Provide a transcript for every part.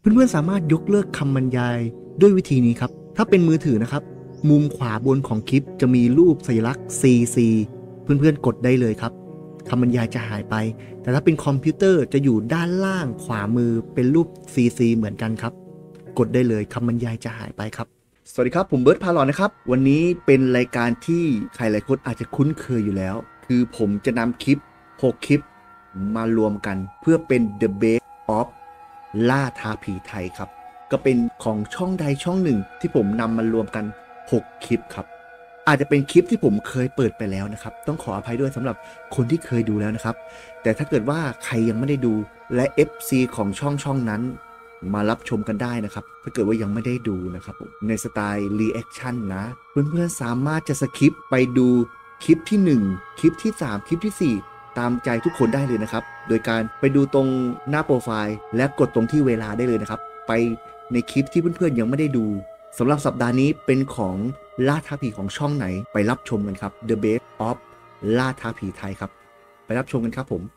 เพื่อนๆสามารถยกเลิกคำบรรยายด้วยวิธีนี้ครับถ้าเป็นมือถือนะครับมุมขวาบนของคลิปจะมีรูปสัญลักษณ์ CC เพื่อนๆกดได้เลยครับคำบรรยายจะหายไปแต่ถ้าเป็นคอมพิวเตอร์จะอยู่ด้านล่างขวามือเป็นรูป CC เหมือนกันครับกดได้เลยคำบรรยายจะหายไปครับสวัสดีครับผมเบิร์ตพาหลอนนะครับวันนี้เป็นรายการที่ใครหลายคนอาจจะคุ้นเคยอยู่แล้วคือผมจะนำคลิป6คลิปมารวมกันเพื่อเป็น The Best of ล่าท้าผีไทยครับก็เป็นของช่องใดช่องหนึ่งที่ผมนำมารวมกัน6คลิปครับอาจจะเป็นคลิปที่ผมเคยเปิดไปแล้วนะครับต้องขออภัยด้วยสำหรับคนที่เคยดูแล้วนะครับแต่ถ้าเกิดว่าใครยังไม่ได้ดูและ FC ของช่องนั้นมารับชมกันได้นะครับถ้าเกิดว่ายังไม่ได้ดูนะครับผมในสไตล์ reaction นะเพื่อนๆสามารถจะสคิปไปดูคลิปที่1คลิปที่3คลิปที่4ตามใจทุกคนได้เลยนะครับโดยการไปดูตรงหน้าโปรไฟล์และกดตรงที่เวลาได้เลยนะครับไปในคลิปที่เพื่อนๆยังไม่ได้ดูสำหรับสัปดาห์นี้เป็นของล่าท้าผีของช่องไหนไปรับชมกันครับ The Best of ล่าท้าผีไทยครับไปรับชมกันครับผม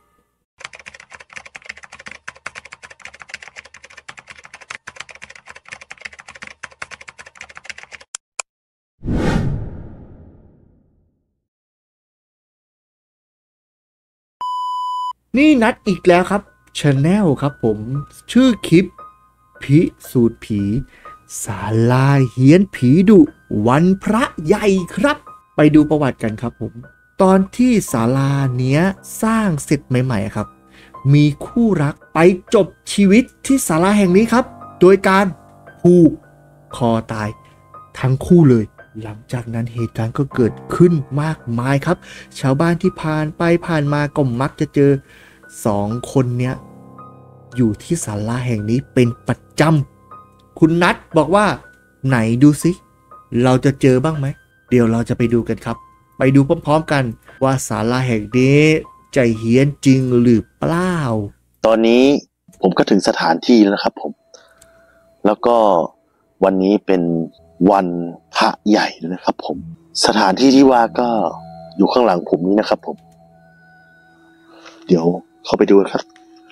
นี่นัดอีกแล้วครับ Channel ครับผมชื่อคลิปพิสูจน์ผีศาลาเฮียนผีดุวันพระใหญ่ครับไปดูประวัติกันครับผมตอนที่ศาลาเนี้ยสร้างเสร็จใหม่ๆครับมีคู่รักไปจบชีวิตที่ศาลาแห่งนี้ครับโดยการผูกคอตายทั้งคู่เลยหลังจากนั้นเหตุการณ์ก็เกิดขึ้นมากมายครับชาวบ้านที่ผ่านไปผ่านมาก็มักจะเจอ2คนเนี้ยอยู่ที่ศาลาแห่งนี้เป็นประจำคุณนัทบอกว่าไหนดูสิเราจะเจอบ้างไหมเดี๋ยวเราจะไปดูกันครับไปดูพร้อมๆกันว่าศาลาแห่งนี้จะเฮี้ยนจริงหรือเปล่าตอนนี้ผมก็ถึงสถานที่แล้วนะครับผมแล้วก็วันนี้เป็นวันพระใหญ่นะครับผมสถานที่ที่ว่าก็อยู่ข้างหลังผมนี้นะครับผมเดี๋ยวเข้าไปดูครับ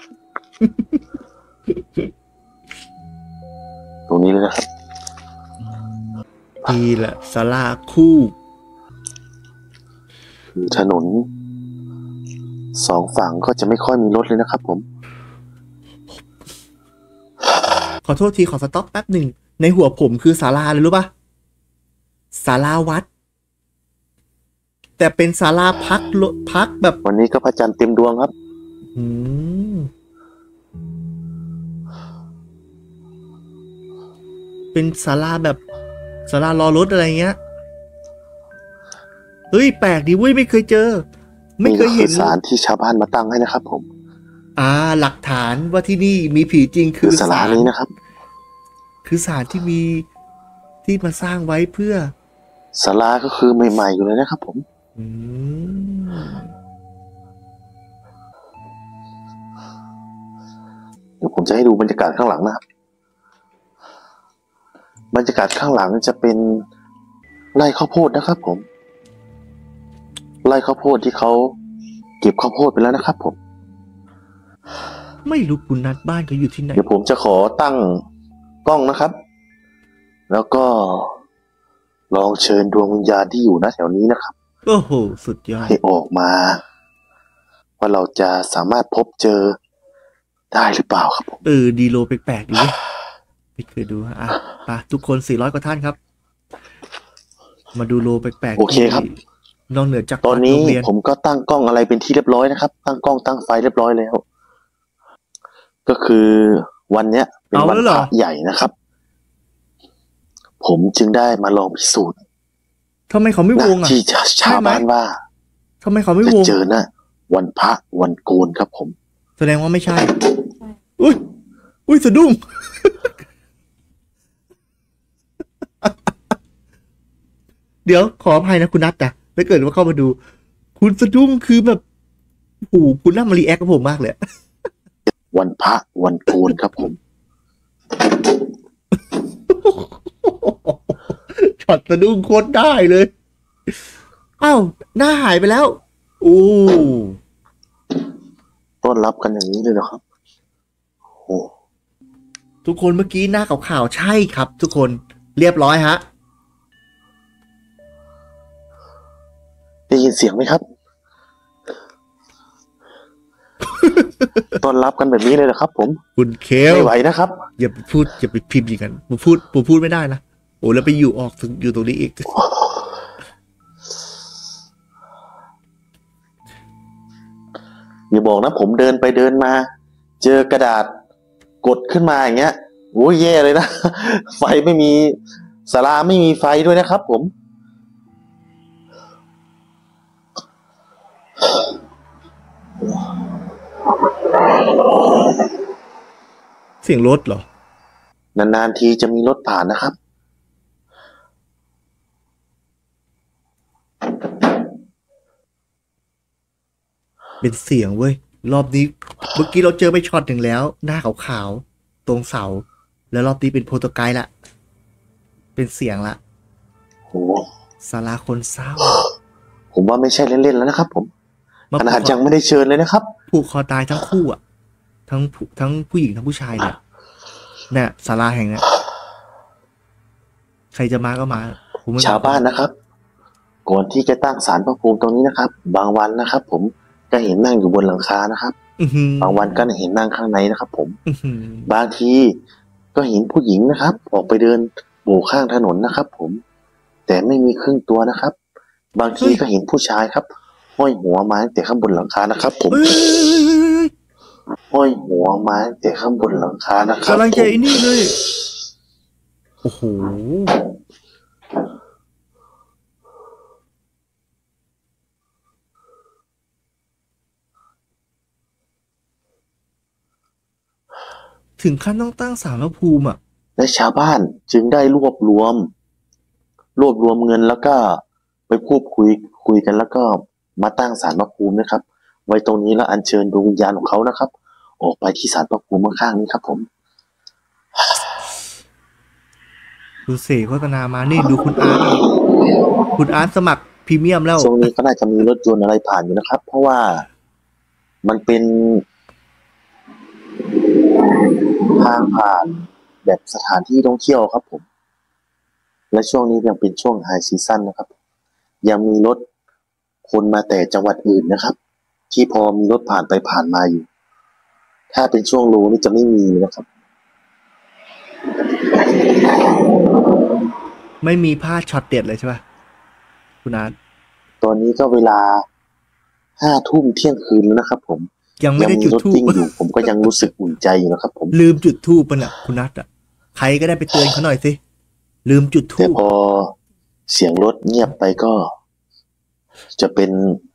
ตรงนี้เลยนะครับนี่แหละศาลาคู่คือถนน2ฝั่งก็จะไม่ค่อยมีรถเลยนะครับผมขอโทษทีขอสต็อปแป๊บหนึ่งในหัวผมคือศาลาเลยรู้ปะศาลาวัดแต่เป็นศาลาพักแบบวันนี้ก็พระจันทร์เต็มดวงครับเป็นศาลาแบบศาลารอรถอะไรเงี้ยเฮ้ยแปลกดีเว้ยไม่เคยเจอไม่เคยเห็นศาลที่ชาวบ้านมาตั้งให้นะครับผมหลักฐานว่าที่นี่มีผีจริงคือศาลานี้นะครับคือศาลที่มีที่มาสร้างไว้เพื่อศาลาก็คือใหม่ๆอยู่เลยนะครับผมเดี๋ยวผมจะให้ดูบรรยากาศข้างหลังนะครับบรรยากาศข้างหลังจะเป็นไร่ข้าวโพดนะครับผมไร่ข้าวโพดที่เขาเก็บข้าวโพดไปแล้วนะครับผมไม่รู้คุณนัดบ้านเขาอยู่ที่ไหนเดี๋ยวผมจะขอตั้งกล้องนะครับแล้วก็ลองเชิญดวงวิญญาณที่อยู่ณแถวนี้นะครับโอ้โหสุดยอดให้ออกมาว่าเราจะสามารถพบเจอได้หรือเปล่าครับผมดีโลแปลกๆดีไม่เคยดูทุกคน400กว่าท่านครับมาดูโลแปลกๆโอเคครับนอกเหนือจากตอนนี้ผมก็ตั้งกล้องอะไรเป็นที่เรียบร้อยนะครับตั้งกล้องตั้งไฟเรียบร้อยแล้วก็คือวันเนี้ยเป็นวันพระใหญ่นะครับผมจึงได้มาลองพิสูจน์ทำไมเขาไม่วงที่ชาวบ้านว่าทำไมเขาไม่วงจะเจอนะวันพระวันโกนครับผมแสดงว่าไม่ใช่อุ้ยสะดุ้ง เดี๋ยวขออภัยนะคุณนัทจ้ะถ้าเกิดว่าเข้ามาดูคุณสะดุ้งคือแบบโอ้โหคุณน่ามารีแอคกับผมมากเลยวันพระวันโกนครับผมช็อตสะดุ้งโคตรได้เลยอ้าวหน้าหายไปแล้วโอ้ต้อนรับกันอย่างนี้เลยเหรอครับโอ้ทุกคนเมื่อกี้หน้าขาวๆใช่ครับ ทุกคนเรียบร้อยฮะได้ยินเสียงไหมครับ ต้อนรับกันแบบนี้เลยเหรอครับ ผมคุณเคลไม่ไหวนะครับอย่าไปพูดอย่าไปพิมพ์อย่างนั้นผมพูดไม่ได้นะโอ้แล้วไปอยู่ออกอยู่ตรงนี้อีกอย่าบอกนะผมเดินไปเดินมา เจอกระดาษกดขึ้นมาอย่างเงี้ยโอ้ยแย่เลยนะ ไฟไม่มีศาลาไม่มีไฟด้วยนะครับ ผมเสียงรถเหรอนานๆทีจะมีรถผ่านนะครับเป็นเสียงเว้ยรอบนี้เมื่อกี้เราเจอไปช็อตหนึ่งแล้ว หน้าขาวๆตรงเสา แล้วรอบนี้เป็นโปรโตไกด์ละเป็นเสียงละโหศาลาคนเศร้าผมว่าไม่ใช่เล่นๆแล้วนะครับ ผมมาขนาดยังไม่ได้เชิญเลยนะครับผูกคอตายทั้งคู่อ่ะทั้งผู้หญิงทั้งผู้ชายเนี่ยเนี่ยศาลาแห่งเนี้ยใครจะมาก็มาผมไม่ชาวบ้านนะครับ ก่อนที่จะตั้งศาลพระภูมิตรงนี้นะครับ บางวันนะครับ ผมก็เห็นนั่งอยู่บนหลังคานะครับอื้อหือบางวันก็เห็นนั่งข้างในนะครับ ผมอื้อหือบางทีก็เห็นผู้หญิงนะครับ ออกไปเดินโบกข้างถนนนะครับ ผม แต่ไม่มีครึ่งตัวนะครับ บางทีก็เห็นผู้ชายครับ ห้อยหัวมาตั้งแต่ข้างบนหลังคานะครับ ผมเอ้ยห้อยหัวมาตั้งแต่ข้างบนหลังคานะครับกำลังผจะมไอ้นี่เลยโอ้โหถึงขั้นต้องตั้งศาลพระภูมิอ่ะและชาวบ้านจึงได้รวบรวมเงินแล้วก็ไปพูดคุยกันแล้วก็มาตั้งศาลพระภูมินะครับ ไว้ตรงนี้แล้วอัญเชิญดวงวิญญาณของเขานะครับ ออกไปที่ศาลพระภูมิข้างๆนี้ครับ ผมดูเสโฆษณามานี่ดูคุณอาร์ตคุณอาร์ตสมัครพรีเมียมแล้วช่วงนี้ก็น่าจะมีรถยนต์อะไรผ่านอยู่นะครับ เพราะว่ามันเป็นทางผ่านแบบสถานที่ท่องเที่ยวครับ ผม และช่วงนี้ยังเป็นช่วงไฮซีซั่นนะครับ ยังมีรถคนมาแต่จังหวัดอื่นนะครับ ที่พอมีรถผ่านไปผ่านมาอยู่ ถ้าเป็นช่วงโลนี่จะไม่มีเลยนะครับไม่มีพลาดช็อตเด็ดเลยใช่ป่ะคุณอาร์ตตอนนี้ก็เวลา5 ทุ่มเที่ยงคืนแล้วนะครับ ผมยังไม่ได้จุดรถธูวิ่ปงอยู่ ผมก็ยังรู้สึกอุ่นใจอยู่นะครับ ผมลืมจุดธูปมันอ่ะคุณนัทอ่ะใครก็ได้ไปเตือนเขาหน่อยสิลืมจุดธูแต่ปพอเสียงรถเงียบไปก็ จะเป็น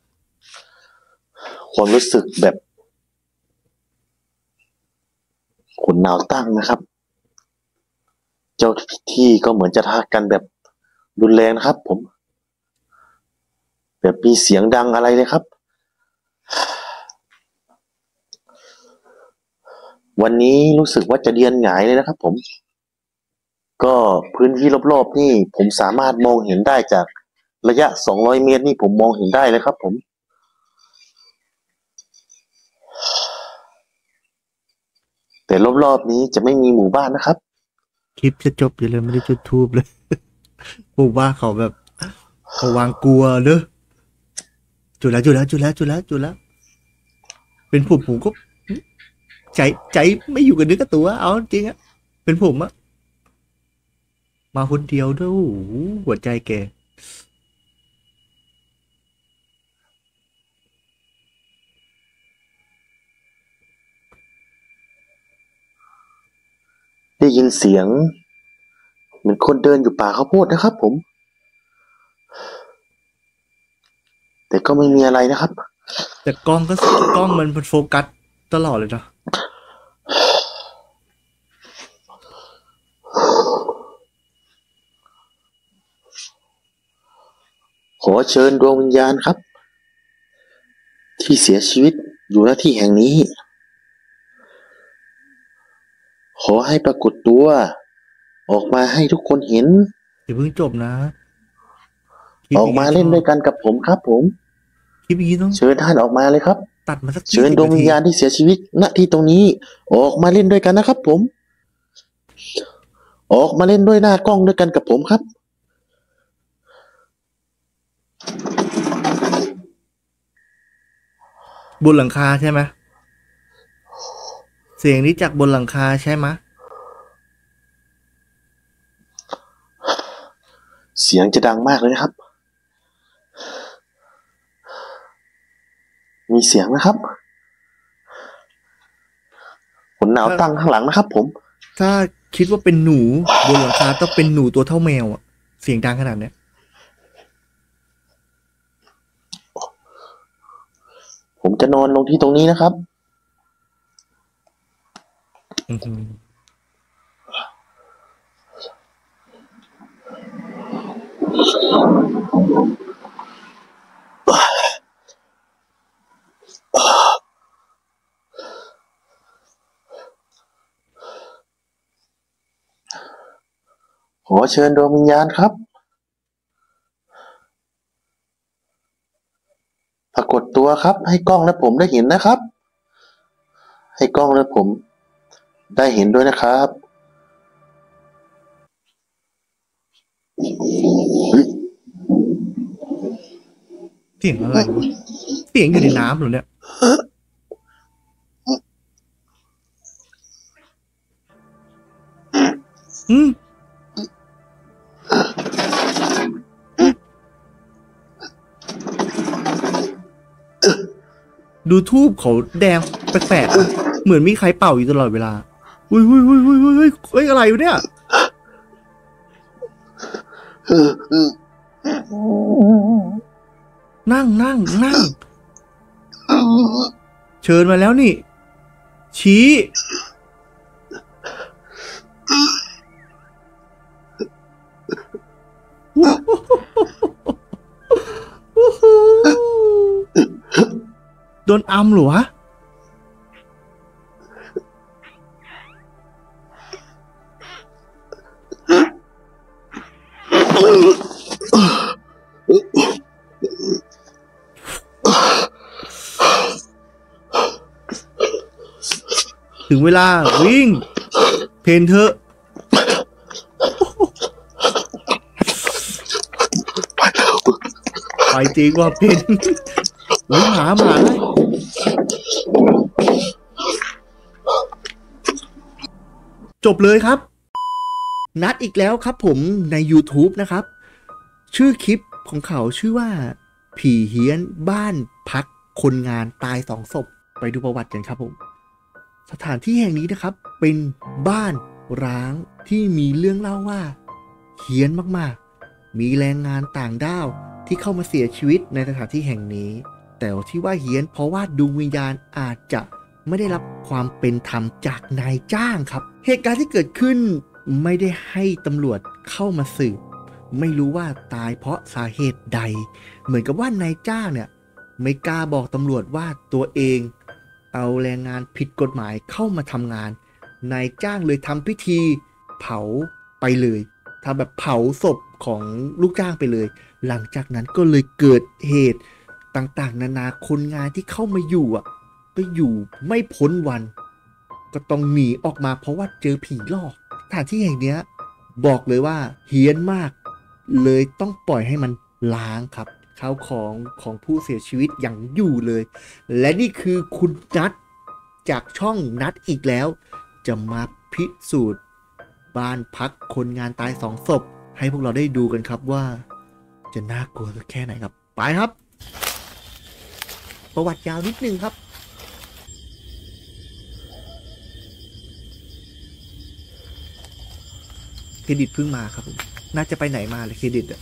ความรู้สึกแบบขนหนาวตั้งนะครับ เจ้าที่ก็เหมือนจะทักกันแบบรุนแรงนะครับ ผม แบบมีเสียงดังอะไรเลยครับ วันนี้รู้สึกว่าจะเดียนหงายเลยนะครับ ผม ก็พื้นที่รอบๆนี่ผมสามารถมองเห็นได้จากระยะ200 เมตรนี่ผมมองเห็นได้เลยครับ ผม แต่รอบๆนี้จะไม่มีหมู่บ้านนะครับคลิปจะจบอยู่เลยไม่ได้จุดธูปเลย ผมว่าเขาแบบเขาวางกลัวเนอะจุดแล้วเป็นผมก็ใจไม่อยู่กับเนื้อกับตัวเอาจริงอะเป็นผมอะมาคนเดียวด้วยโอ้โหหัวใจแกได้ยินเสียงเหมือนคนเดินอยู่ป่าข้าวโพดนะครับ ผม แต่ก็ไม่มีอะไรนะครับแต่กล้องมันโฟกัสตลอดเลยเนาะขอเชิญดวงวิญญาณครับ ที่เสียชีวิตอยู่ณที่แห่งนี้ ขอให้ปรากฏตัว ออกมาให้ทุกคนเห็นอย่าเพิ่งจบนะออกมาเล่นด้วยกันกับผมครับ ผมคลิปนี้ต้องเชิญท่านออกมาเลยครับตัดมาสักเชิญดวงวิญญาณที่เสียชีวิตณที่ตรงนี้ ออกมาเล่นด้วยกันนะครับ ผมออกมาเล่นด้วยหน้ากล้องด้วยกันกับผมครับบนหลังคาใช่ไหมเสียงนี้จากบนหลังคาใช่ไหมเสียงจะดังมากเลยนะครับมีเสียงนะครับขนหนาวตั้งข้างหลังนะครับผมถ้าคิดว่าเป็นหนูบนหลังคาต้องเป็นหนูตัวเท่าแมวอะเสียงดังขนาดเนี้ยผมจะนอนลงที่ตรงนี้นะครับ ขอเชิญดวงวิญญาณครับปรากฏตัวครับให้กล้องและผมได้เห็นนะครับให้กล้องและผมได้เห็นด้วยนะครับเสียงอะไรวะเสียงอยู่ในน้ำเหรอเนี่ยดูทูบเขาแดงแปลกๆเหมือนมีใครเป่าอยู่ตลอดเวลาอุ้ยเฮ้ยอะไรอยู่เนี่ยนั่งเชิญมาแล้วนี่ชี้โดนอัมเหรอวะถึงเวลาวิ่งเพนเถอะไปจริงว่าเพนหมาจบเลยครับนัดอีกแล้วครับผมใน YouTube นะครับชื่อคลิปของเขาชื่อว่าผีเฮี้ยนบ้านพักคนงานตาย2 ศพไปดูประวัติกันครับผมสถานที่แห่งนี้นะครับเป็นบ้านร้างที่มีเรื่องเล่าว่าเฮี้ยนมากๆมีแรงงานต่างด้าวที่เข้ามาเสียชีวิตในสถานที่แห่งนี้แต่ที่ว่าเฮี้ยนเพราะว่าดวงวิญญาณอาจจะไม่ได้รับความเป็นธรรมจากนายจ้างครับเหตุการณ์ที่เกิดขึ้นไม่ได้ให้ตำรวจเข้ามาสืบไม่รู้ว่าตายเพราะสาเหตุใดเหมือนกับว่านายจ้างเนี่ยไม่กล้าบอกตำรวจว่าตัวเองเอาแรงงานผิดกฎหมายเข้ามาทำงานนายจ้างเลยทำพิธีเผาไปเลยทำแบบเผาศพของลูกจ้างไปเลยหลังจากนั้นก็เลยเกิดเหตุต่างๆนานาคนงานที่เข้ามาอยู่ก็อยู่ไม่พ้นวันก็ต้องหนีออกมาเพราะว่าเจอผีหลอกสถานที่แห่งนี้บอกเลยว่าเฮี้ยนมากเลยต้องปล่อยให้มันล้างครับข้าวของผู้เสียชีวิตอย่างอยู่เลยและนี่คือคุณนัทจากช่องนัทอีกแล้วจะมาพิสูจน์บ้านพักคนงานตาย2 ศพให้พวกเราได้ดูกันครับว่าจะน่ากลัวแค่ไหนครับไปครับประวัติยาวนิดนึงครับเครดิตเพิ่งมาครับผมน่าจะไปไหนมาเลยเครดิต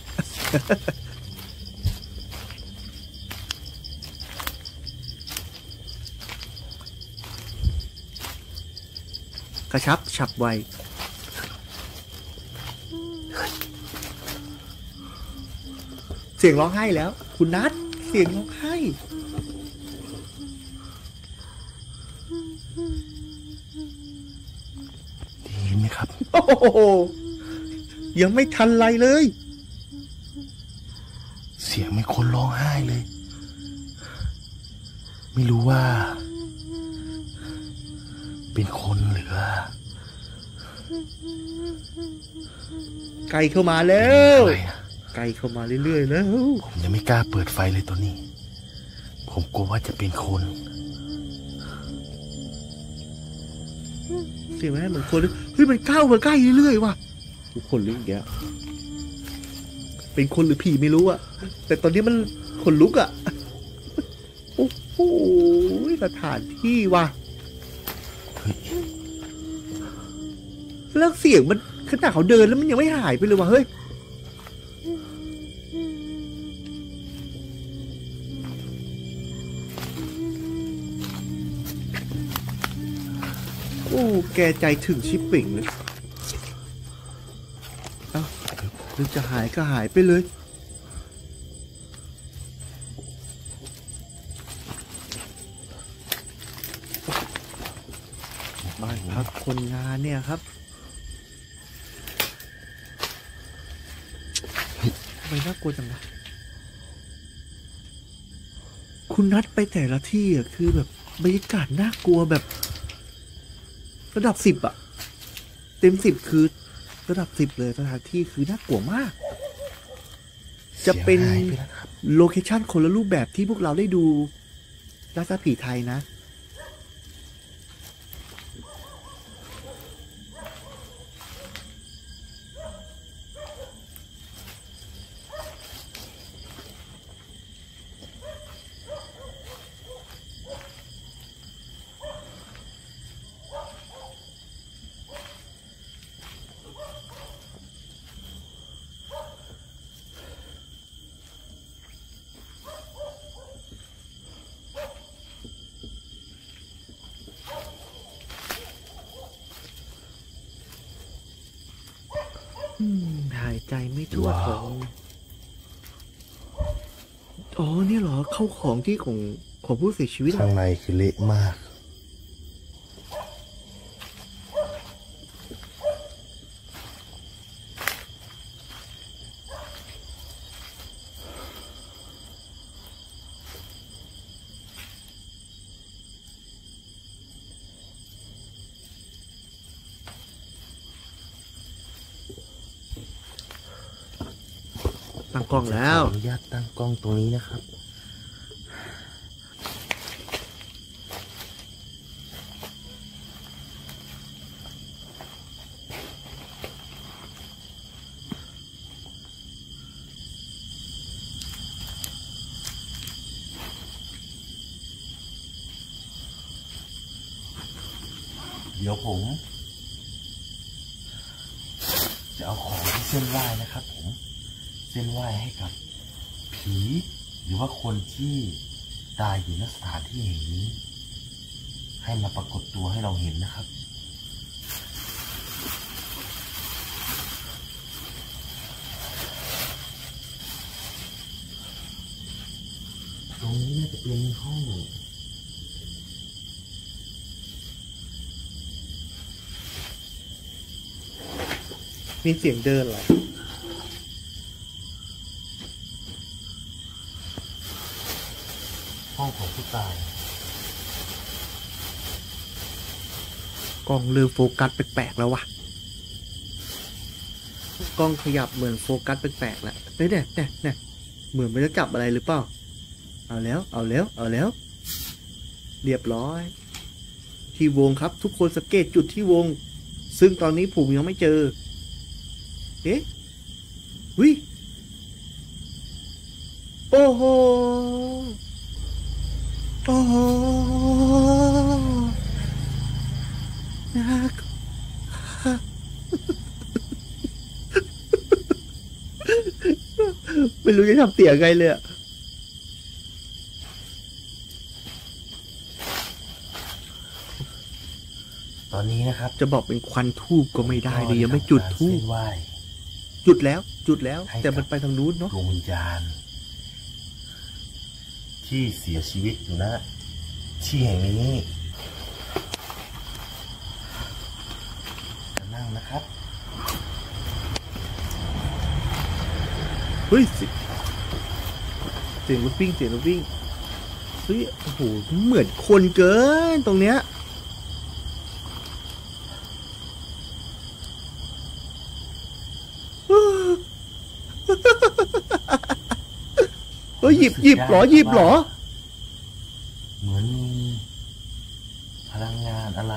กระชับฉับไวเสียงร้องไห้แล้วคุณนัทเสียงร้องไห้ได้ยินไหมครับโอ้โหยังไม่ทันไรเลยเสียงไม่คนร้องไห้เลยไม่รู้ว่าเป็นคนหรือว่าไกลเข้ามาแล้วอะไรนะไกลเข้ามาเรื่อยๆแล้วผมยังไม่กล้าเปิดไฟเลยตัวนี้ ผมกลัวว่าจะเป็นคนเสียงไหมเหมือนคนเลยเฮ้ยมันก้าวมาใกล้เรื่อยๆว่ะทุกคนลุกอย่างเงี้ยเป็นคนหรือผีไม่รู้อะแต่ตอนนี้มันขนลุกอะโอ้โหสถานที่ว่ะแล้วเสียงมันขนาดเขาเดินแล้วมันยังไม่หายไปเลยว่ะเฮ้ยโอ้แกใจถึงชิปปิ่งเลยเอ้าหรือจะหายก็หายไปเลยบ้านพักคนงานเนี่ยครับทำไมน่ากลัวจังวะคุณนัดไปแต่ละที่อ่ะคือแบบบรรยากาศน่ากลัวแบบระดับ10อ่ะเต็ม10คือระดับ10เลยสถานที่คือน่ากลัวมาก จะเป็นสียงหายไปแล้วครับโลเคชั่นคนละรูปแบบที่พวกเราได้ดูล่าท้าผีไทยนะหายใจไม่ทั่วท้องอ๋อนี่เหรอเข้าของที่ของผู้เสียชีวิตข้างในคือเละมากตั้งกล้องแล้วขออนุญาตตั้งกล้องตรงนี้นะครับ เดี๋ยวผม จะเอาของที่เส้นไหว้นะครับผม เส้นไหว้ให้กับผีหรือว่าคนที่ตายอยู่ณสถานที่แห่งนี้ ให้มาปรากฏตัวให้เราเห็นนะครับ ตรงนี้น่าจะเป็นห้องมีเสียงเดินเหรอห้องของผู้ตายกล้องเริ่มโฟกัสแปลกๆแล้ววะกล้องขยับเหมือนโฟกัสแปลกๆแล้วเนี่ยเหมือนมันจะจับอะไรหรือเปล่าเอาแล้วเรียบร้อยที่วงครับทุกคนสังเกตจุดที่วงซึ่งตอนนี้ผมยังไม่เจอเอ๊ะวิโอ้โหน่ากลัวไม่รู้จะทำเสียงไงเลยอะตอนนี้นะครับจะบอกเป็นควันทูบก็ไม่ได้เลยยังไม่จุดทูบเส้นไหว้จุดแล้วแต่มันไปทางนู้นเนาะดวงวิญญาณ ที่เสียชีวิตอยู่นะที่แห่งนี้จะนั่งนะครับเฮ้ยเสียงรถวิ่งเฮ้ยโอ้โหเหมือนคนเกินตรงเนี้ยเอ้ยหยิบเหรอหยิบเหรอเหมือนมีพลังงานอะไร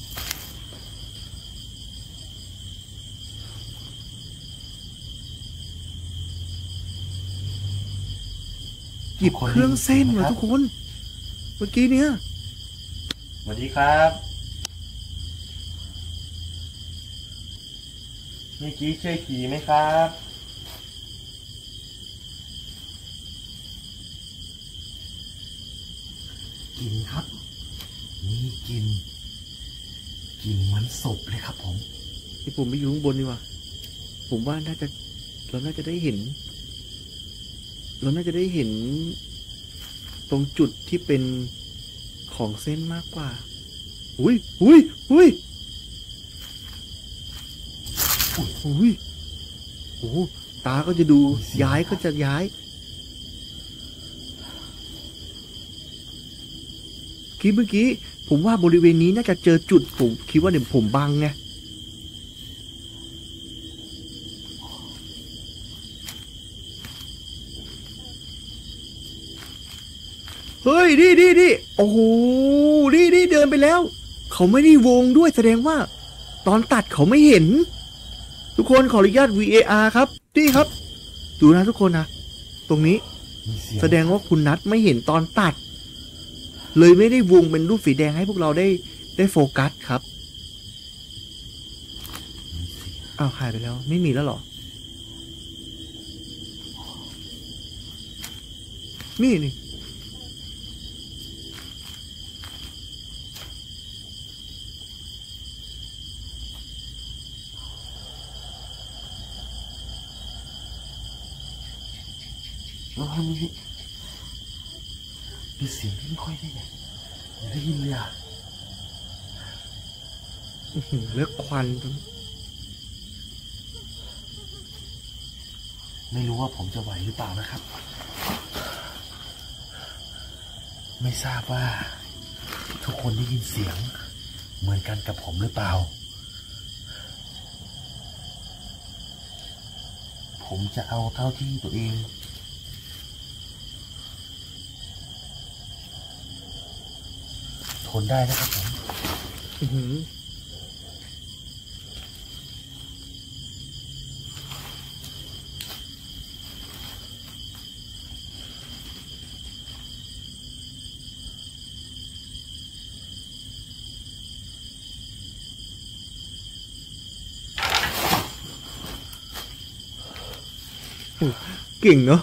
หยิบเครื่องเส้นเหรอทุกคนเมื่อกี้เนี้ยสวัสดีครับเมื่อกี้ใช่ผีไหมครับกลิ่นครับนี่กลิ่นเหมือนศพเลยครับผมที่ผมไปอยู่ข้างบนดีกว่าผมว่าเราน่าจะได้เห็น ตรงจุดที่เป็นของเส้นมากกว่าอุ้ยโอ้โหตาก็จะดูย้ายก็จะย้ายเมื่อกี้ผมว่าบริเวณนี้น่าจะเจอจุดผมคิดว่าเดี๋ยวผมบังไงเฮ้ยนี่โอ้โหนี่เดินไปแล้วเขาไม่ได้วงด้วยแสดงว่าตอนตัดเขาไม่เห็นทุกคนขออนุญาต VAR ครับนี่ครับดูนะทุกคนนะตรงนี้แสดงว่าคุณนัทไม่เห็นตอนตัดเลยไม่ได้วงเป็นรูปสีแดงให้พวกเราได้โฟกัสครับอ้าวหายไปแล้วไม่มีแล้วเหรอนี่แล้วมันมีเสียงที่ไม่ค่อยได้ยินเลยอ่ะเลือกควันไม่รู้ว่าผมจะไหวหรือเปล่านะครับไม่ทราบว่าทุกคนได้ยินเสียงเหมือนกันกับผมหรือเปล่าผมจะเอาเท่าที่ตัวเองทนได้นะครับผมเก่งเนาะ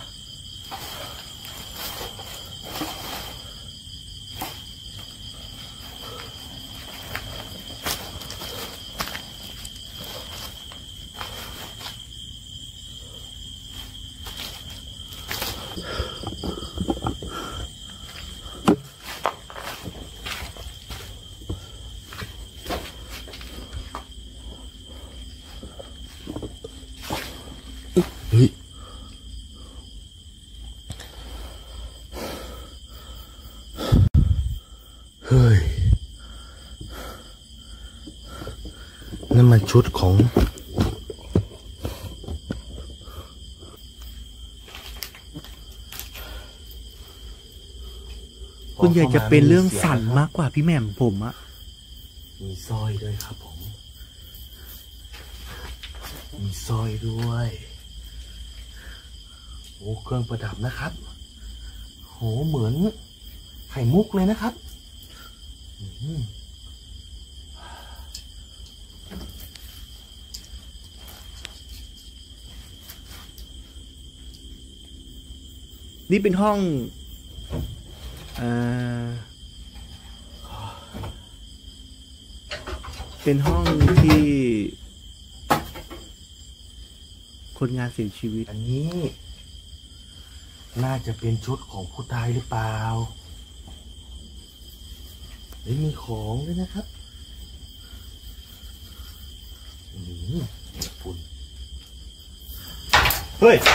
เฮ้ยนั่นมันชุดของคุณอยากจะเป็นเรื่องสั่นมากกว่าพี่แหม่มผมอะมีสร้อยด้วยครับผมมีสร้อยด้วยโอ้เครื่องประดับนะครับโหเหมือนไข่มุกเลยนะครับนี่เป็นห้องเป็นห้องที่คนงานเสียชีวิตอันนี้น่าจะเป็นชุดของผู้ตายหรือเปล่าไม่มีของด้วยนะครับฝุ่นเฮ้ย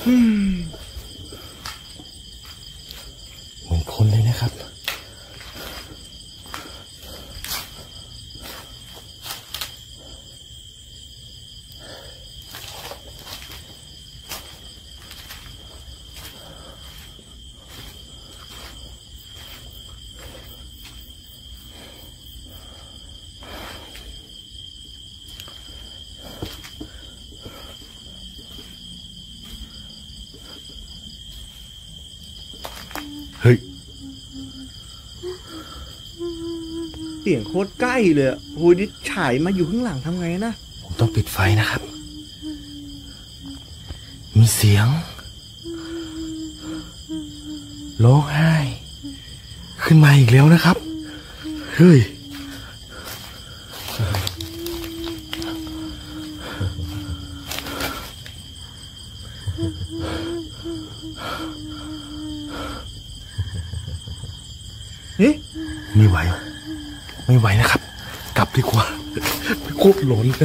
เหมือนคนเลยนะครับ เฮ้ยเสียงโคตรใกล้เลยอะโหดิฉายมาอยู่ข้างหลังทำไงนะผมต้องปิดไฟนะครับ มีเสียงร้องไห้ขึ้นมาอีกแล้วนะครับ เฮ้ยเฮ้ยไม่ไหว ไม่ไหวนะครับ กลับดีกว่าโคตรหลอนเลย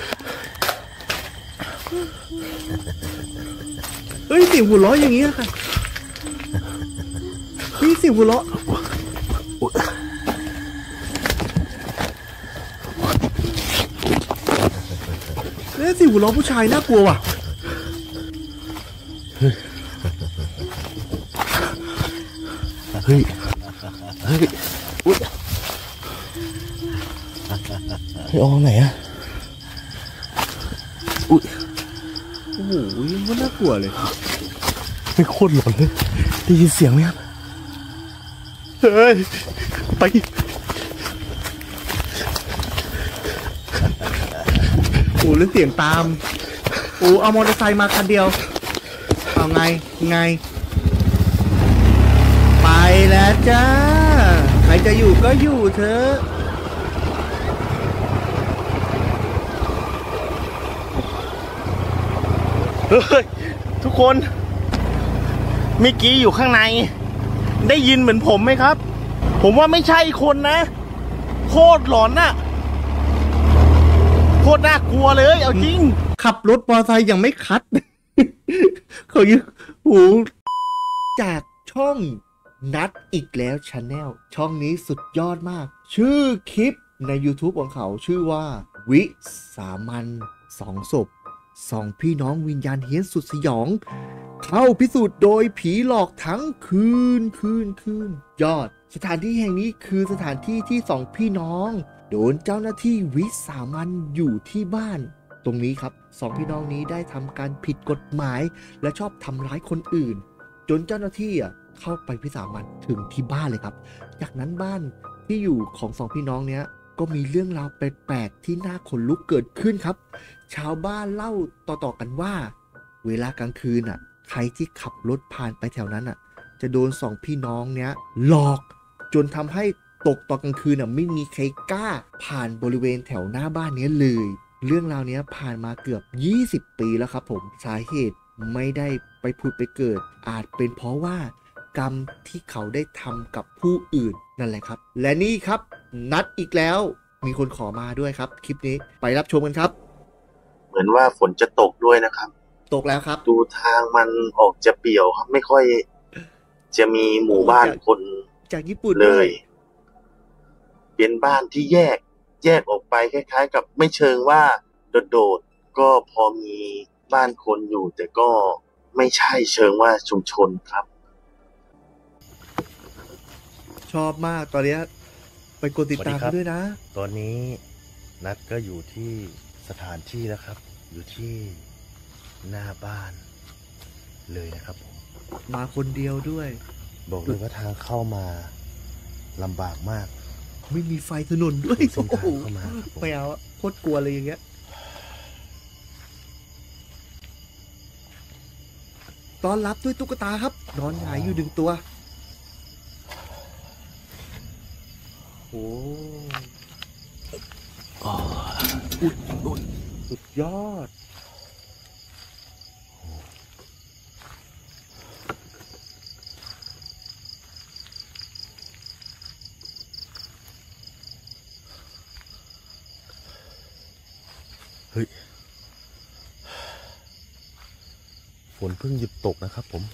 เฮ้ยเสียงหัวเราะอย่างเงี้ยค่ะเฮ้ยเสียงหัวเราะเฮ้ยเสียงหัวเราะผู้ชายน่ากลัวว่ะเฮ้ย เฮ้ย อุ๊ยเฮ้ยออกไหนอะอุ๊ยโอ้โหมันน่ากลัวเลยไม่โคตรหลอนเลยได้ยินเสียงไหมครับ เฮ้ย ไปโอ้แล้วเสียงตามโอ้เอามอเตอร์ไซค์มาคันเดียวเอาไงไปแล้วจ้าใครจะอยู่ก็อยู่เถอะเฮ้ย ทุกคนเมื่อกี้อยู่ข้างใน ได้ยินเหมือนผมไหมครับ ผมว่าไม่ใช่คนนะ โคตรหลอนน่ะ โคตรน่ากลัวเลยเอาจริงขับรถมอเตอร์ไซค์ยังไม่คัด เขาอยู่โอ้จากช่องนัดอีกแล้วชาแนลช่องนี้สุดยอดมาก ชื่อคลิปใน YouTube ของเขาชื่อว่าวิสามันสองศพสองพี่น้องวิญญาณเฮี้ยนสุดสยอง เข้าพิสูจน์โดยผีหลอกทั้งคืนยอดสถานที่แห่งนี้คือสถานที่ที่สองพี่น้องโดนเจ้าหน้าที่วิสามันอยู่ที่บ้าน ตรงนี้ครับสองพี่น้องนี้ได้ทำการผิดกฎหมายและชอบทำร้ายคนอื่น จนเจ้าหน้าที่เข้าไปวิสามันถึงที่บ้านเลยครับ จากนั้นบ้านที่อยู่ของสองพี่น้องเนี้ยก็มีเรื่องราวแปลกๆที่น่าขนลุกเกิดขึ้นครับ ชาวบ้านเล่าต่อๆกันว่า เวลากลางคืนใครที่ขับรถผ่านไปแถวนั้นจะโดนสองพี่น้องเนี้ยหลอกจนทำให้ตกตอนกลางคืนไม่มีใครกล้าผ่านบริเวณแถวหน้าบ้านนี้เลย เรื่องราวนี้ผ่านมาเกือบ20 ปีแล้วครับผมสาเหตุไม่ได้ไปผุดไปเกิดอาจเป็นเพราะว่ากรรมที่เขาได้ทำกับผู้อื่นนั่นแหละครับและนี่ครับนัดอีกแล้วมีคนขอมาด้วยครับคลิปนี้ไปรับชมกันครับเหมือนว่าฝนจะตกด้วยนะครับตกแล้วครับดูทางมันออกจะเปี่ยวครับไม่ค่อยจะมีหมู่บ้านคนจากญี่ปุ่นเลเลย ยเป็นบ้านที่แยกออกไปคล้ายๆกับไม่เชิงว่าโดดๆก็พอมีบ้านคนอยู่ แต่ก็ไม่ใช่เชิงว่าชุมชนครับชอบมากตอนเนี้ยไปกดติดตามสวัสดีครับด้วยนะตอนนี้นัดก็อยู่ที่สถานที่แล้วครับ อยู่ที่หน้าบ้านเลยนะครับผมมาคนเดียวด้วยบอกเลยว่าทางเข้ามาลำบากมากไม่มีไฟถนนด้วยเส้นทางโอ้โหเข้ามาครับผมไม่เอาโคตรกลัวเลยอย่างเงี้ยต้อนรับด้วยตุ๊กตาครับนอนหงายอยู่1 ตัวโอ้อุดสุดยอดเฮ้ยฝนเพิ่งหยุดตกนะครับผม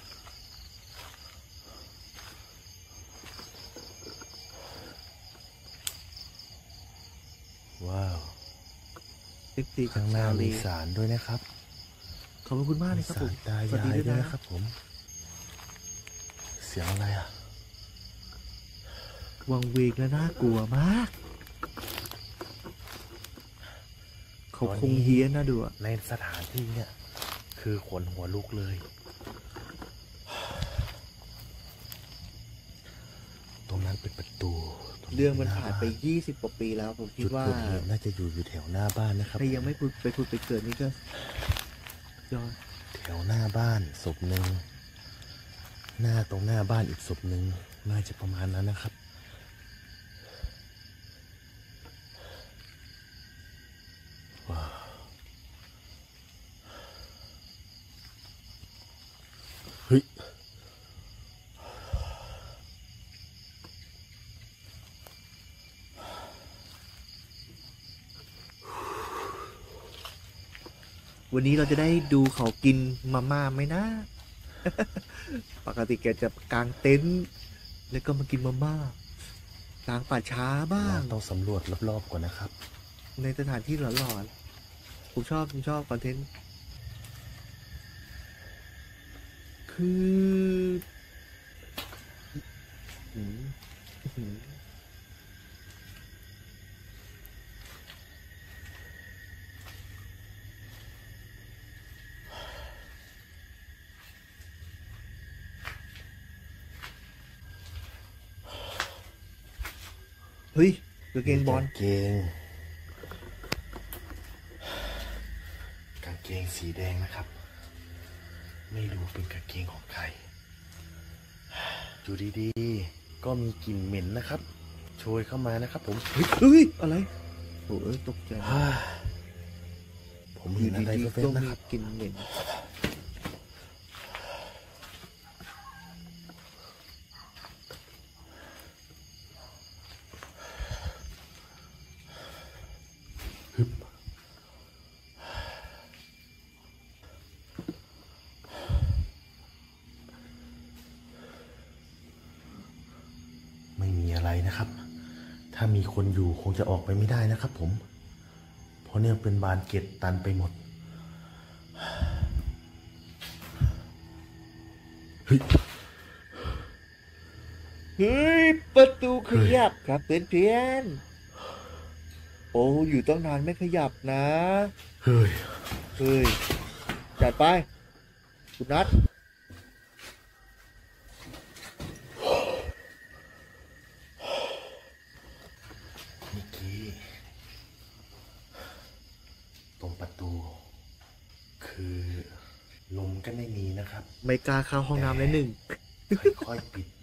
ว้าว 14 ข้างหน้ามีศาลด้วยนะครับขอบคุณมากเลยครับศาผลมตาสวัสยาดียด้วยด้วยนะนะครับผม เสียงอะไรอ่ะวังเวงและน่ากลัวมาก เขาคงเฮี้ยนนะดูอะในสถานที่เนี่ย คือขนหัวลุกเลย ตรงนั้นเป็นประตูตเรื่องมันหผ่านไปบ้ 20 กว่าปีแล้ว ผมคิจุดดว่าเกิดเหตุน่าจะอยู่แถวหน้าบ้านนะครับถ้ายังไม่ไปผุดไปเกิดนี่ก็ยอดแถวหน้าบ้านศพหนึ่งตรงหน้าบ้านอีกศพหนึ่งน่าจะประมาณนั้นนะครับว้าวเฮ้ยวันนี้เราจะได้ดูเขากินมาม่าไหมนะ ปกติแกจะกางเต็นท์แล้วก็มากินมาม่ากลางป่าช้าบ้างเราต้องสำรวจรอบๆก่อนนะครับในสถานที่หลอนๆผมชอบคอนเทนต์คือหืมหืมเฮ้ยกางเกงบอลกางเกงสีแดงนะครับ ไม่รู้เป็นกางเกงของใครอยู่ดีๆก็มีกลิ่นเหม็นนะครับโชยเข้ามานะครับผมเฮ้ยอะไรโอ้ยตกใจผมเห็นอะไรดีแวๆก็บๆนะมีครับกลิ่นเหม็นฮึบไม่มีอะไรนะครับ ถ้ามีคนอยู่คงจะออกไปไม่ได้นะครับผม เพราะเนี่ยเป็นบานเกล็ดตันไปหมด เฮ้ยเฮ้ยประตูขยับครับเพื่อนๆโอ้อยู่ตั้งนานไม่ขยับนะเฮ้ยเฮ้ยจัดไปคุณนัทเมื่อกี้ตรงประตู คือลมก็ไม่มีนะครับไม่กล้าเข้าห้องน้ำเลยหนึ่งค่อยๆปิด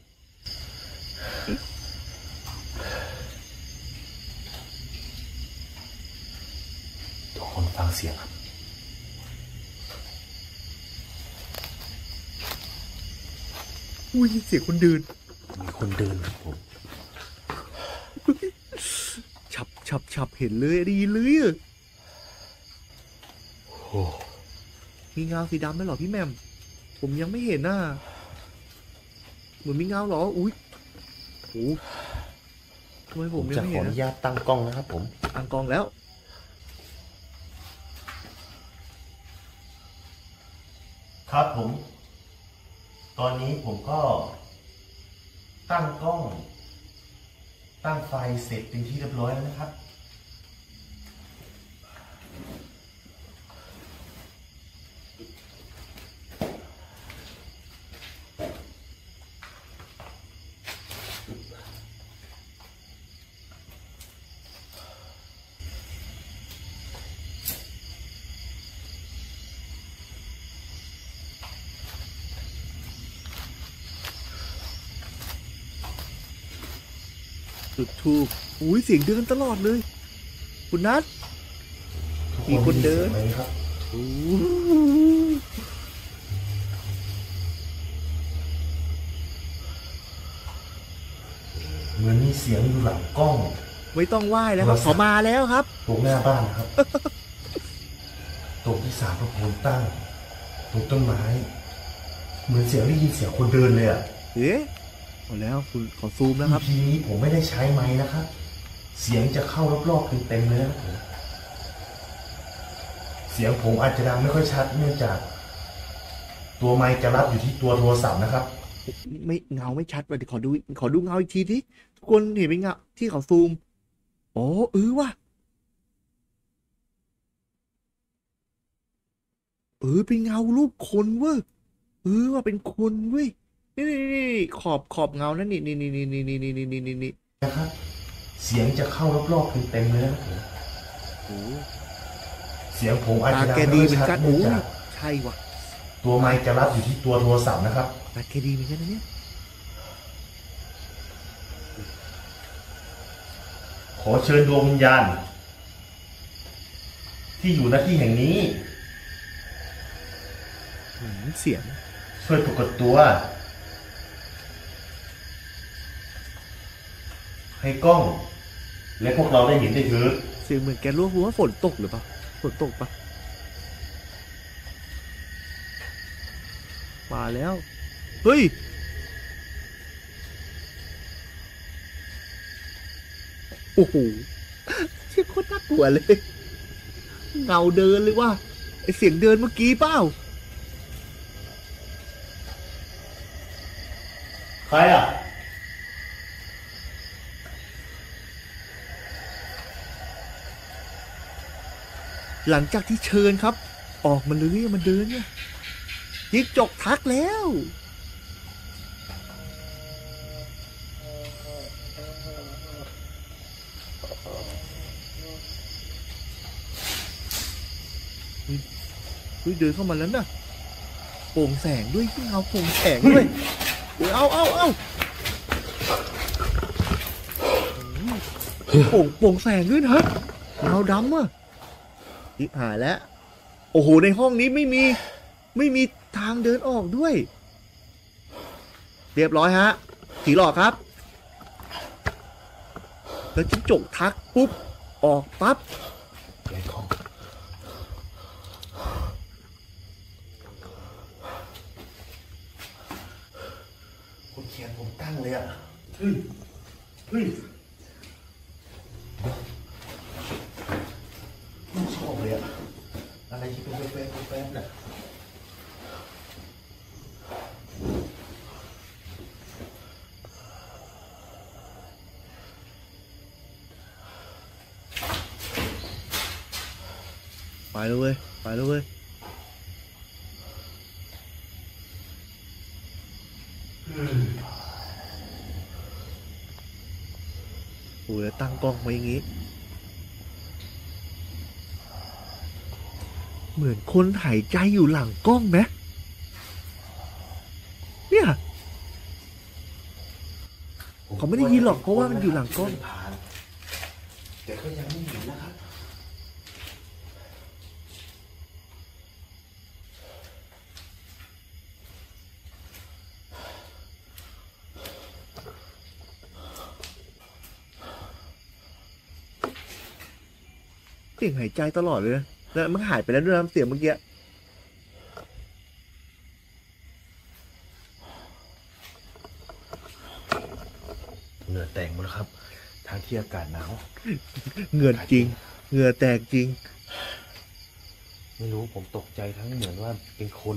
ทุกคนฟังเสียงครับอุ้ยเสียงคนเดินมีคนเดินครับผมฉับเห็นเลยดีเลยอะโอ้มีเงาสีดำไหมเหรอพี่แหม่มผมยังไม่เห็นน่ะเหมือนมีเงาเหรออุ้ยโอ้ทำไมผผมมยัจะงไม่ขอเห็นอนุนะญาตตั้งกล้องนะครับผมตั้งกล้องแล้วครับผม ตอนนี้ผมก็ตั้งกล้อง ตั้งไฟเสร็จเป็นที่เรียบร้อยแล้วนะครับจุดทูบอุ้ยเสียงเดินตลอดเลย คุณนัท มีคนเดินทุกคมีสียงไหมครับโอ้เหมือนมีเสียงอยู่หลังกล้องไม่ต้องไหว้แล้วครับเขามาแล้วครับตรงหน้าบ้านครับ ตรงที่ศาลพระภูมิตั้ง ตรงต้นไม้เหมือนเสียงได้ยินเสียงคนเดินเลยอ่ะเอ๊ะเอาแล้วคุณขอซูมนะครับทีนี้ผมไม่ได้ใช้ไม้นะครับ เสียงจะเข้ารอบๆเต็มๆเลยนะครับผมเสียงผมอาจจะดังไม่ค่อยชัดเนื่องจาก ตัวไม้จะรับอยู่ที่ตัวโทรศัพท์นะครับไม่เงาไม่ชัดว่ะเดี๋ยวขอดูเงาอีกทีที่ทุกคนเห็นเป็นเงาที่เขาซูมอ๋อว่ะเป็นเงารูปคนเว้ยว่าเป็นคนเว้ยนี่ขอบเงานั่นนี่นะครับ เสียงจะเข้ารอบๆเต็มๆเลยนะครับผมโอ้เสียงผมอาจตาจะดังแกไม่ดีค่อยเหมือนชักัดนเนื่องจากใช่ว่ะตัวไม้จะรับอยู่ที่ตัวโทรศัพท์นะครับตาแกดีเหมือนกันนะเนี่ยขอเชิญดวงวิญญาณ ที่อยู่ณที่แห่งนี้เสียงช่วยปรากฏตัว ให้กล้อง และพวกเราได้เห็นได้เถิดเสียงเหมือนแกรู้ว่าฝนตกหรือเปล่าฝนตกปะมาแล้วเฮ้ยโอ้โหเสียงโคตรน่ากลัวเลยเงาเดินเลยว่าไอเสียงเดินเมื่อกี้เปล่าใครอ่ะหลังจากที่เชิญครับ ออกมาเลยมันเดินเนี่ยยิกจกทักแล้วเดินเข้ามาแล้วนะโปร่งแสงด้วยเงาโปร่งแสงด้วยเอาโปร่งแสงด้วยนะเงาดำอ่ะทิพหายแล้วโอ้โหในห้องนี้ไม่มีทางเดินออกด้วยเรียบร้อยฮะผีหลอกครับแล้วจิ้งจกทักปุ๊บออกปั๊บคนเขียนผมตั้งเลยอ่ะเฮ้ยไม่ชอบเลยอ่ะอะไรที่เป็นแฟนน่ะไปแล้วเว้ยโอ้ยตั้งกล้องไว้อย่างงี้เหมือนคนหายใจอยู่หลังกล้องไหมเนี่ยเขาไม่ได้ยินหรอกเพราะว่ามันอยู่หลังกล้องแต่ก็ยังไม่เห็นนะครับเสียงหายใจตลอดเลยนะแล้วมันหายไปแล้วด้วยนะเสียงเมื่อกี้เหงื่อแตกหมดแล้วครับทางที่อากาศหนาวเหงื่อจริงเหงื่อแตกจริงไม่รู้ผมตกใจทั้งเหมือนว่าเป็นคน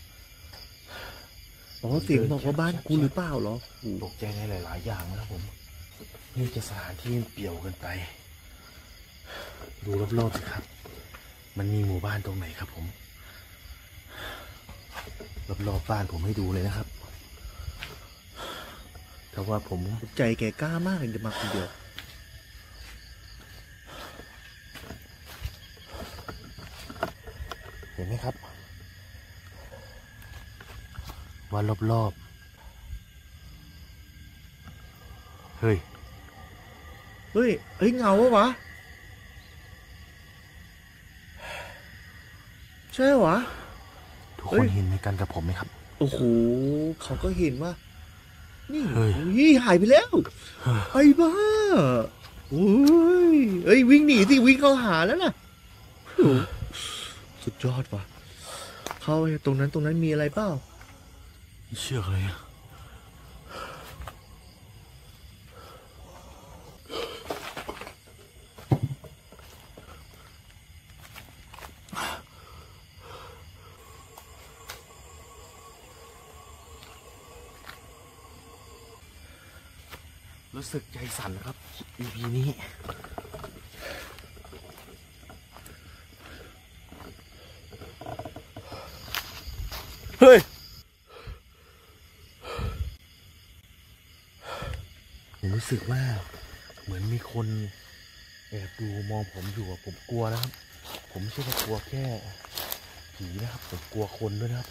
อ๋อเสียงบอกว่าบ้านกูหรือเปล่าเหรอตกใจในหลายๆอย่างนะครับผมนี่จะสถานที่มันเปี่ยวเกินไปดูรอบๆสิครับมันมีหมู่บ้านตรงไหนครับผมรอบๆบ้านผมให้ดูเลยนะครับแต่ว่าผมใจแกกล้ามากเลยจะมาคนเดียวเห็นไหมครับว่ารอบๆเฮ้ยเฮ้ยเงาวะวะใช่วะทุกคนเห็นเหมือนกันกับผมไหมครับโอ้โหเขาก็เห็นว่านี่เฮ้ยอุ้ยหายไปแล้วไอ้บ้าโอ้ยเอ้ยวิ่งหนีสิวิ่งเข้าหาแล้วนะโอ้โหสุดยอดว่ะเข้าไปตรงนั้นมีอะไรเปล่าเชือกอะไรอะรู้สึกใจสั่นนะครับ EP นี้ เฮ้ย ผมรู้สึกว่าเหมือนมีคนแอบดูมองผมอยู่อะผมกลัวนะครับ ผมไม่ใช่แค่กลัวแค่ผีนะครับ ผมกลัวคนด้วยนะครับ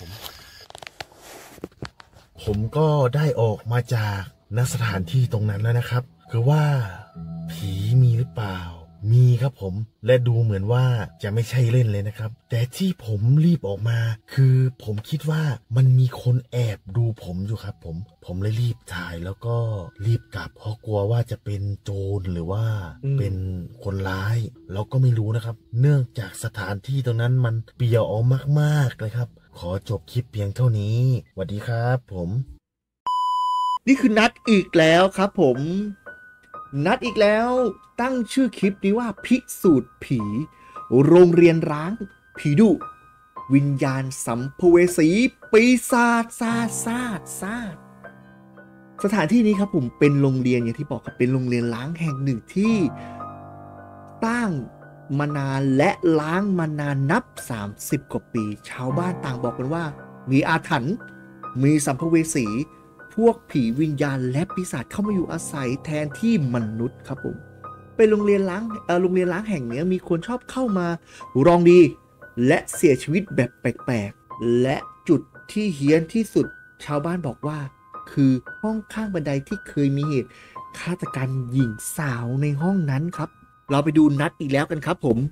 ผมก็ได้ออกมาจากณสถานที่ตรงนั้นแล้วนะครับ คือว่าผีมีหรือเปล่า มีครับผม และดูเหมือนว่าจะไม่ใช่เล่นเลยนะครับ แต่ที่ผมรีบออกมา คือผมคิดว่ามันมีคนแอบดูผมอยู่ครับผมเลยรีบถ่ายแล้วก็รีบกลับเพราะกลัวว่าจะเป็นโจรหรือว่าเป็นคนร้าย เราก็ไม่รู้นะครับ เนื่องจากสถานที่ตรงนั้นมันเปี่ยวออกมากๆเลยครับ ขอจบคลิปเพียงเท่านี้สวัสดีครับผมนี่คือนัดอีกแล้วครับผม นัดอีกแล้วตั้งชื่อคลิปนี้ว่าพิสูจน์ผี โรงเรียนร้างผีดุวิญญาณสัมภเวสีปีศาจซาดสถานที่นี้ครับผมเป็นโรงเรียนอย่างที่บอกครับเป็นโรงเรียนร้างแห่งหนึ่งที่ตั้งมานานและล้างมานานนับ30 กว่าปี ชาวบ้านต่างบอกกันว่ามีอาถรรพ์มีสัมภเวสีพวกผีวิญญาณและปีศาจเข้ามาอยู่อาศัยแทนที่มนุษย์ครับผมเป็นโรงเรียนล้างแห่งนี้มีคนชอบเข้ามารองดีและเสียชีวิตแบบแปลกๆและจุดที่เฮี้ยนที่สุดชาวบ้านบอกว่าคือห้องข้างบันไดที่เคยมีเหตุฆาตกรรมหญิงสาวในห้องนั้นครับเราไปดูนัดอีกแล้วกันครับผม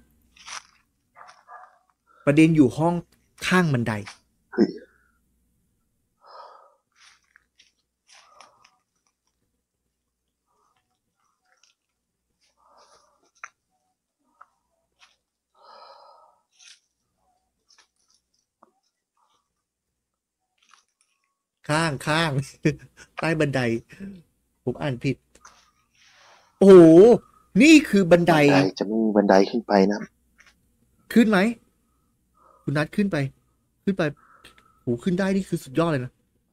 ประเด็นอยู่ห้องข้างบันได ข้าง ใต้บันได ผมอ่านผิด โอ้โห นี่คือบันไดจะไม่มีบันไดขึ้นไปนะขึ้นไหม คุณนัดขึ้นไปโหขึ้นได้นี่คือสุดยอดเลยนะ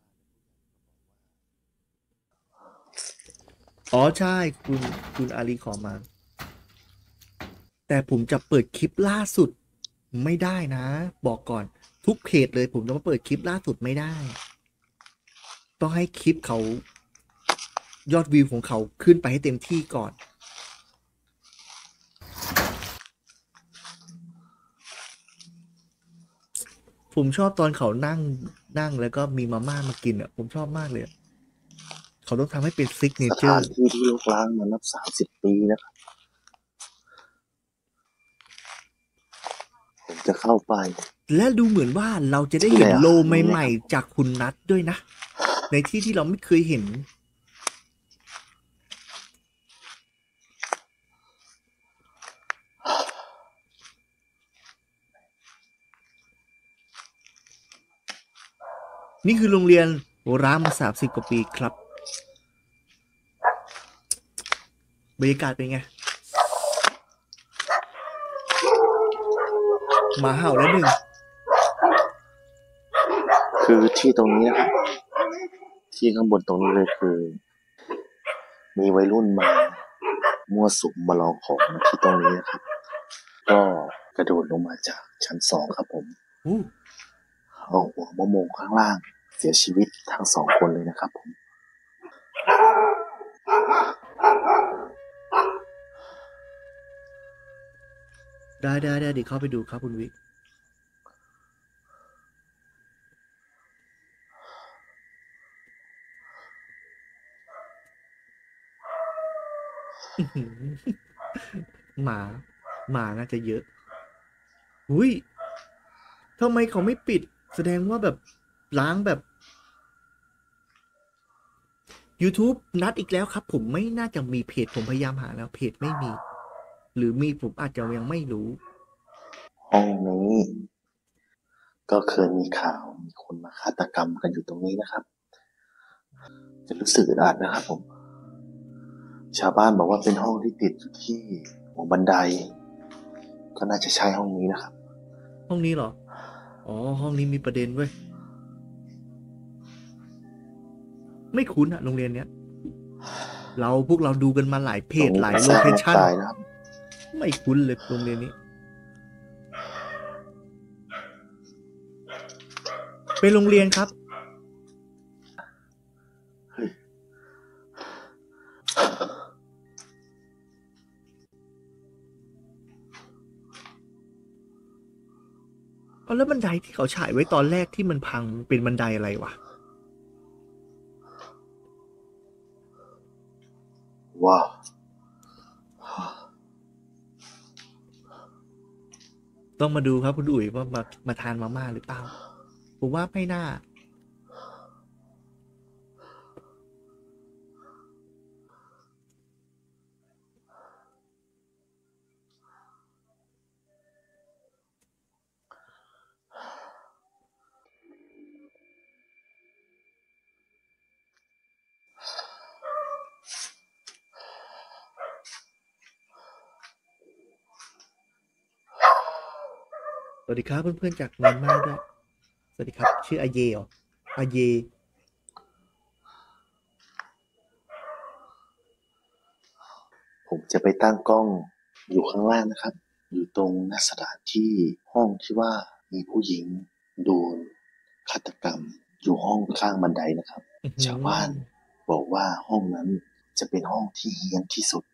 อ๋อใช่ คุณอาลีขอมา แต่ผมจะเปิดคลิปล่าสุด ไม่ได้นะ บอกก่อน ทุกเพจเลยผมจะมาเปิดคลิปล่าสุดไม่ได้ ต้องให้คลิปเขายอดวิวของเขาขึ้นไปให้เต็มที่ก่อน ผมชอบตอนเขานั่งแล้วก็มีมาม่ามากินอ่ะผมชอบมากเลยอะเขาต้องทำให้เป็นซิกเนสเจอถานร์ที่ที่รกร้างมานับ30 ปีนะครับผมจะเข้าไปและดูเหมือนว่าเราจะได้เห็นโลใหม่ๆจากคุณนัทด้วยนะ ในที่ที่เราไม่เคยเห็น นี่คือโรงเรียนร้างมา30 กว่าปีครับบรรยากาศเป็นไงหมาเห่าแล้วหนึ่งคือที่ตรงนี้นะครับ ที่ข้างบนตรงนี้เลยคือ มีวัยรุ่นมามั่วสุมมาลองของที่ตรงนี้นะครับ ก็กระโดดลงมาจากชั้น2ครับผมอู้เอาหัวมะม่วงข้างล่าง เสียชีวิตทั้ง2 คนเลยนะครับผมได้เดี๋ยวเข้าไปดูครับคุณวิ อื้อหือหมาน่าจะเยอะอุ้ยทำไมเขาไม่ปิด แสดงว่าแบบล้างแบบ YouTube นัดอีกแล้วครับ ผมไม่น่าจะมีเพจผมพยายามหาแล้วเพจไม่มี หรือมีผมอาจจะยังไม่รู้ห้องนี้ก็เคยมีข่าวมีคนมาฆาตกรรมกันอยู่ตรงนี้นะครับ จะรู้สึกอึดอัดนะครับผม ชาวบ้านบอกว่าเป็นห้องที่ติดอยู่ที่หัวบันได ก็น่าจะใช่ห้องนี้นะครับห้องนี้เหรอ อ๋อ ห้องนี้มีประเด็นเว้ย ไม่คุ้นอะโรงเรียนเนี้ย พวกเราดูกันมาหลายเพจหลายโลเคชั่นตายนะครับไม่คุ้นเลยโรงเรียนนี้ เป็นโรงเรียนครับ เอาแล้วบันไดที่เขาฉายไว้ตอนแรกที่มันพังเป็นบันไดอะไรวะว้าวต้องมาดูครับคุณอุ๋ยว่ามาทานมาม่าหรือเปล่า ผมว่าไม่น่า สวัสดีครับเพื่อนๆจากเมียนมาด้วย สวัสดีครับ ชื่ออาเยเหรออาเยผมจะไปตั้งกล้องอยู่ข้างล่างนะครับ อยู่ตรงณสถานที่ห้องที่ว่ามีผู้หญิงโดนฆาตกรรมอยู่ห้องข้างบันไดนะครับ ชาวบ้านบอกว่าห้องนั้นจะเป็นห้องที่เฮี้ยนที่สุด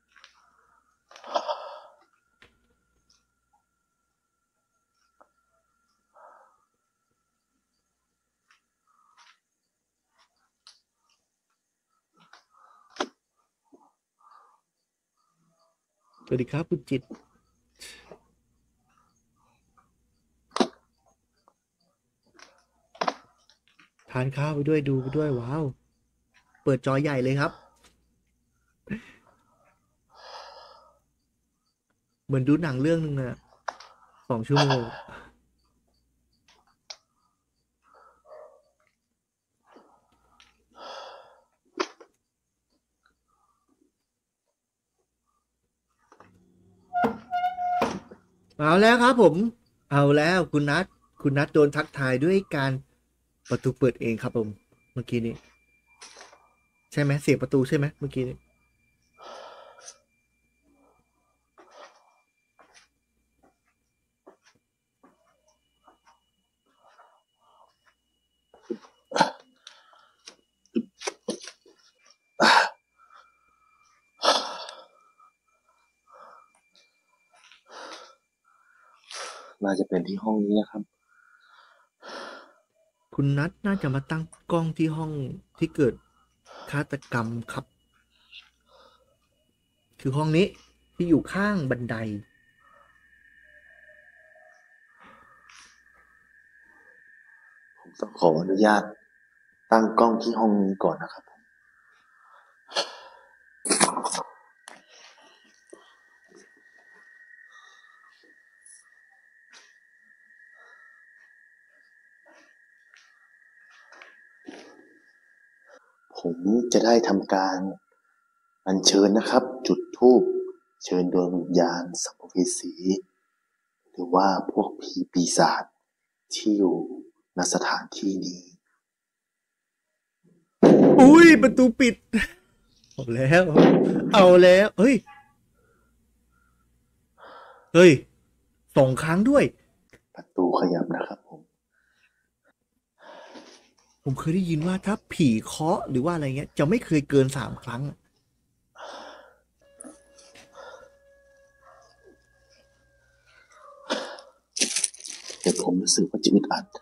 สวัสดีครับคุณจิต ทานข้าวไปด้วยดูไปด้วยว้าว เปิดจอใหญ่เลยครับ เหมือนดูหนังเรื่องนึงอะ2 ชั่วโมง เอาแล้วครับผม เอาแล้วคุณนัทโดนทักทายด้วยการประตูเปิดเองครับผม เมื่อกี้นี้ ใช่ไหมเสียงประตูใช่ไหมเมื่อกี้นี้น่าจะเป็นที่ห้องนี้นะครับคุณนัทน่าจะมาตั้งกล้องที่ห้องที่เกิดฆาตกรรมครับ คือห้องนี้ที่อยู่ข้างบันไดผมต้องขออนุญาตตั้งกล้องที่ห้องนี้ก่อนนะครับ ผมจะได้ทำการอัญเชิญนะครับ จุดธูปเชิญดวงวิญญาณสัมภเวสี หรือว่าพวกผีปีศาจที่อยู่ณสถานที่นี้อุ้ยประตูปิด เอาแล้ว เอาแล้วเฮ้ย 2 ครั้งด้วยประตูขยับนะครับผมผมเคยได้ยินว่าถ้าผีเคาะหรือว่าอะไรเงี้ย จะไม่เคยเกิน3 ครั้งแต่ผมรู้สึกว่าจะอึดอัด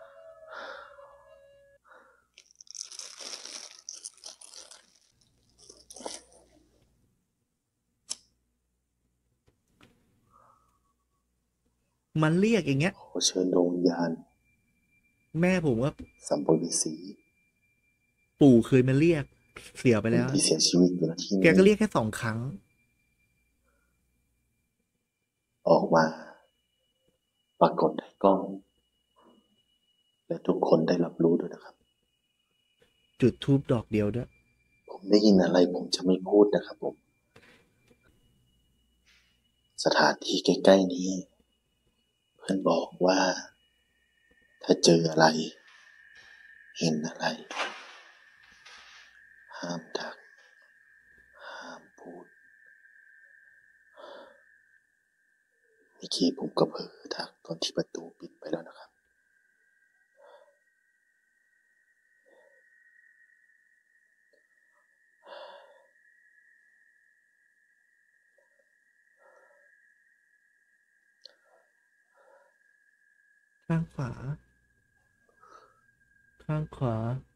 มันเรียกอย่างเงี้ยขอเชิญดวงวิญญาณแม่ผมว่าสัมภเวสีปู่เคยมาเรียกเสียไปแล้วที่เสียชีวิตอยู่ณที่แกนี้ก็เรียกแค่2 ครั้งออกมา ปรากฏในกล้องและทุกคนได้รับรู้ด้วยนะครับจุดธูปดอกเดียวด้วยผมได้ยินอะไรผมจะไม่พูดนะครับผม สถานที่ใกล้ๆนี้ เพื่อนบอกว่า ถ้าเจออะไร เห็นอะไร ห้ามทัก ห้ามพูดเมื่อกี้ผมก็เผลอทักตอนที่ประตูปิดไปแล้วนะครับข้างขวา ข้างขวา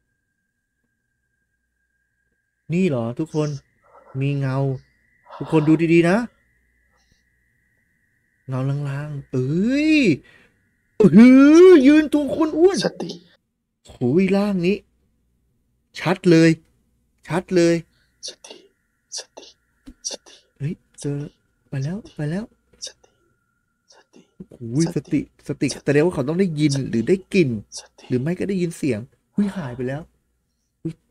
นี่เหรอทุกคน มีเงา ทุกคนดูดีๆนะ เงาลางๆ เอ้ยยืนตัวคนอ้วนสติหูยล่างนี้ ชัดเลย ชัดเลยสติ สติ สติเฮ้ยเจอไปแล้วไปแล้วสติ สติหูยสติแสดงว่าเขาต้องได้ยินหรือได้กลิ่นสติหรือไม่ก็ได้ยินเสียงหุยหายไปแล้วหุย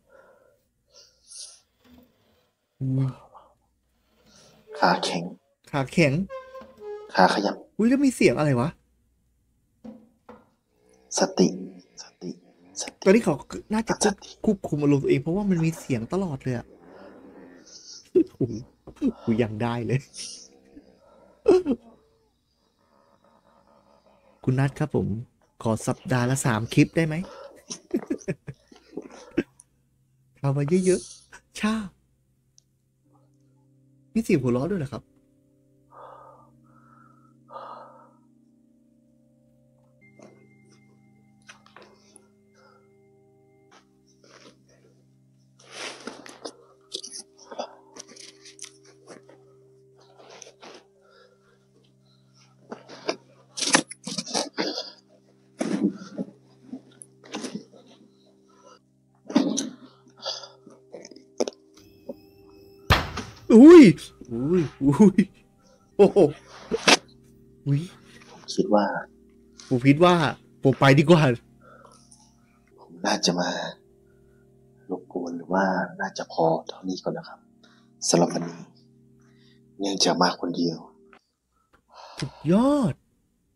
หุยขาแข็งขาแข็งขาขยับหุยแล้วมีเสียงอะไรวะสติ สติ สตอนตินี้เขาน่าจะควบคุมอารมณ์ตัวเองเพราะว่ามันมีเสียงตลอดเลยอะหูยังได้เลย คุณนัทครับผม ขอสัปดาห์ละ 3 คลิปได้ไหม เอามาเยอะๆชามีเสียงหัวเราะด้วยเหรอครับ อุ้ยโอ้โหอุ้ยผมคิดว่าผมคิดว่าผมไปดีกว่าผมน่าจะมารบกวนหรือว่าน่าจะพอเท่านี้ก่อนนะครับสำหรับวันนี้เนื่องจากมาคนเดียวสุดยอด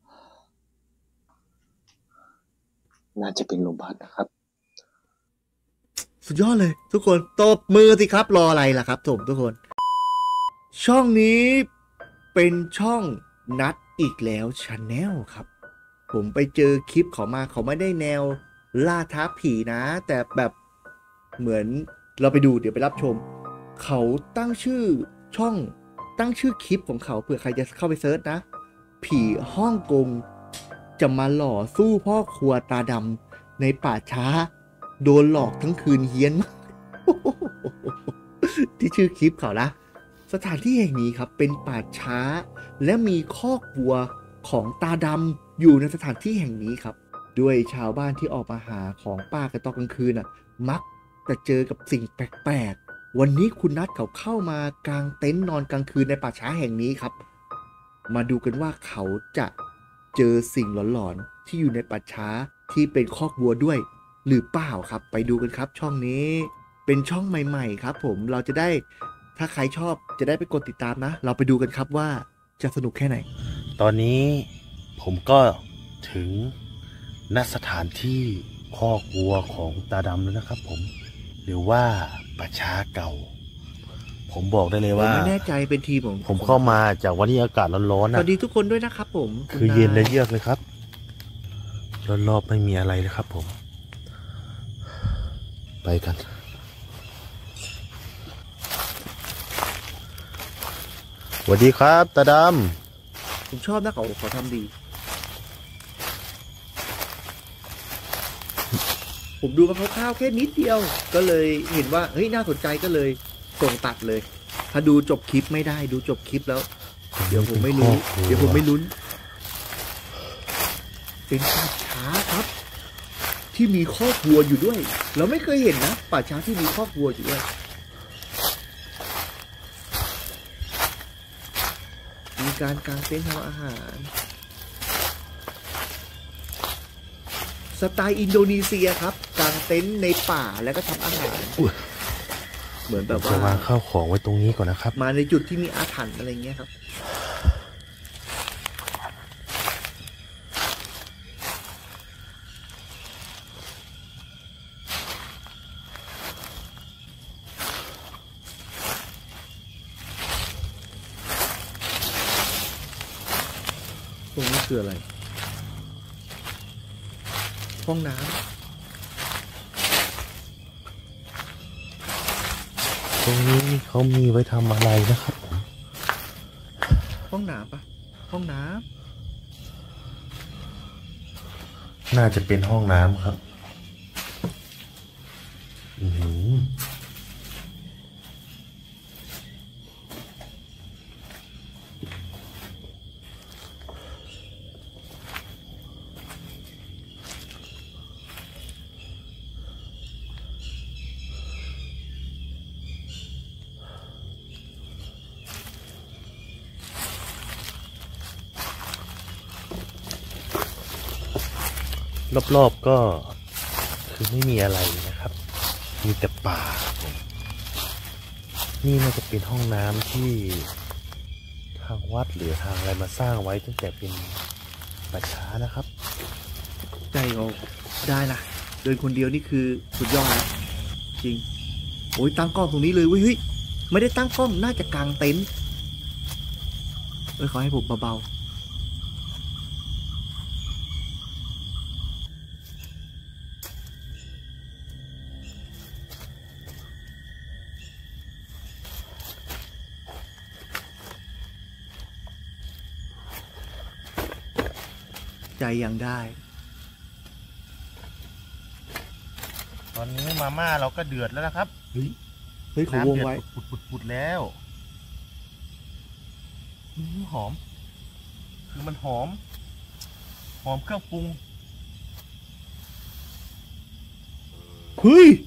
น่าจะเป็นลมพัดนะครับสุดยอดเลย ทุกคนตบมือสิครับรออะไรล่ะครับทุกคน ช่องนี้เป็นช่องนัดอีกแล้วชาแนลครับ ผมไปเจอคลิปเขามาเขาไม่ได้แนวล่าท้าผีนะ แต่แบบเหมือนเราไปดูเดี๋ยวไปรับชม เขาตั้งชื่อช่องตั้งชื่อคลิปของเขาเผื่อใครจะเข้าไปเซิร์ชนะ ผีฮ่องกงจะมาหล่อสู้พ่อครัวตาดำในป่าช้า โดนหลอกทั้งคืนเฮี้ยนมาก ที่ชื่อคลิปเขานะ สถานที่แห่งนี้ครับเป็นป่าช้า และมีคอกวัวของตาดำอยู่ในสถานที่แห่งนี้ครับ ด้วยชาวบ้านที่ออกมาหาของป่ากันตอนกลางคืนมักจะเจอกับสิ่งแปลกๆ วันนี้คุณนัทเขาเข้ามากางเต็นท์นอนกลางคืนในป่าช้าแห่งนี้ครับ มาดูกันว่าเขาจะเจอสิ่งหลอนๆที่อยู่ในป่าช้าที่เป็นคอกวัวด้วย หรือเปล่าครับไปดูกันครับช่องนี้เป็นช่องใหม่ๆครับผมเราจะได้ถ้าใครชอบจะได้ไปกดติดตามนะเราไปดูกันครับว่าจะสนุกแค่ไหนตอนนี้ผมก็ถึงณสถานที่คอกวัวของตาดำแล้วนะครับผมหรือว่าป่าช้าเก่า ผมบอกได้เลยผมว่าไม่แน่ใจเป็นทีมของผมเข้ามาจากวันที่อากาศร้อนสๆนะวัสดีทุกคนด้วยนะครับผมคือเย็นและเยือกเลยครับรอบๆไม่มีอะไรเลยครับผมไปกันสวัสดีครับตาดผมชอบนะเขาทำดี ผมดูมาคร่าวๆแค่นิดเดียวก็เลยเห็นว่าเฮ้ยน่าสนใจก็เลยส่งตัดเลย ถ้าดูจบคลิปไม่ได้ดูจบคลิปแล้วำเดี๋ยวผมไม่รู้เดี๋ยวผมไม่ลุ้นเป็นป่าช้าครับ ที่มีคอกวัวอยู่ด้วย เราไม่เคยเห็นนะป่าช้าที่มีคอกวัวอยู่ด้วยมีการกางเต็นท์ทำอาหารสไตล์อินโดนีเซียครับกางเต็นท์ในป่าแล้วก็ทำอาหารเหมือนแบบจะวาว่างข้าวของไว้ตรงนี้ก่อนนะครับมาในจุดที่มีอาถรรพ์อะไรเงี้ยครับตรงนี้คืออะไรห้องน้ำตรงนี้เขามีไว้ทำอะไรนะครับผมห้องน้ำปะห้องน้น่าจะเป็นห้องน้ำครับอื้อหือรอบๆก็คือไม่มีอะไรนะครับ มีแต่ป่าครับผมนี่น่าจะเป็นห้องน้ำที่ทางวัดหรือทางอะไรมาสร้างไว้ตั้งแต่เป็นป่าช้านะครับำใจเราได้นะเดินคนเดียวนี่คือสุดยอดนะจริงโอ้ยตั้งกล้องตรงนี้เลยเว้ยเฮ้ยไม่ได้ตั้งกล้องน่าจะกางเต็นท์เขาให้ผมเบาๆใจยังได้ตอนนี้มาม่าเราก็เดือดแล้วนะครับเฮ้ยเขาวงไว้ปุดแล้วหอม คือมันหอมเครื่องปรุงเฮ้ย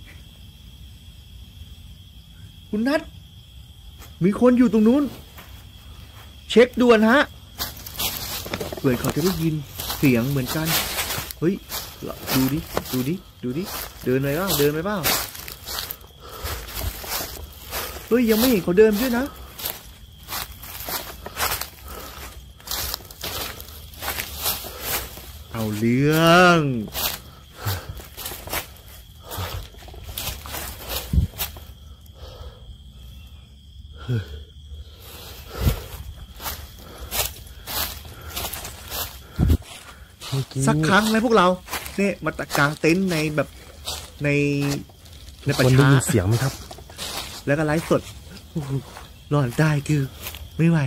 คุณนัทมีคนอยู่ตรงนู้น เช็คด่วนฮะเผื่อเขาจะได้ยินเสียงเหมือนกันเฮ้ยดูดิเดินไปเปล่าเฮ้ยยังไม่เห็นเขาเดินด้วยนะเอาเรื่องสักครั้งไหมพวกเราเนี่ยมาตะกางเต็นท์ในแบบในป่าคนได้ช้ายินเสียงไหมครับแล้วก็ไลฟ์สดโอ้โหหลอนได้คือไม่ไหว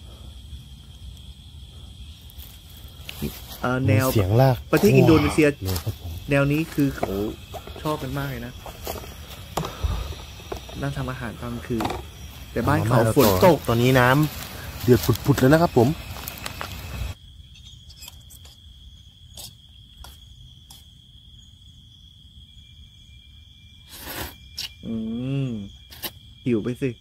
แนวเสียงลากประเทศอินโดนีเซียเลยครับผมแนวนี้คือเขาชอบกันมากเลยนะนั่งทำอาหารตอนกลางคืนแต่บ้านเขาฝนตกตอนนี้น้ำเดือดปุดๆแล้วนะครับผมหิวไปสิ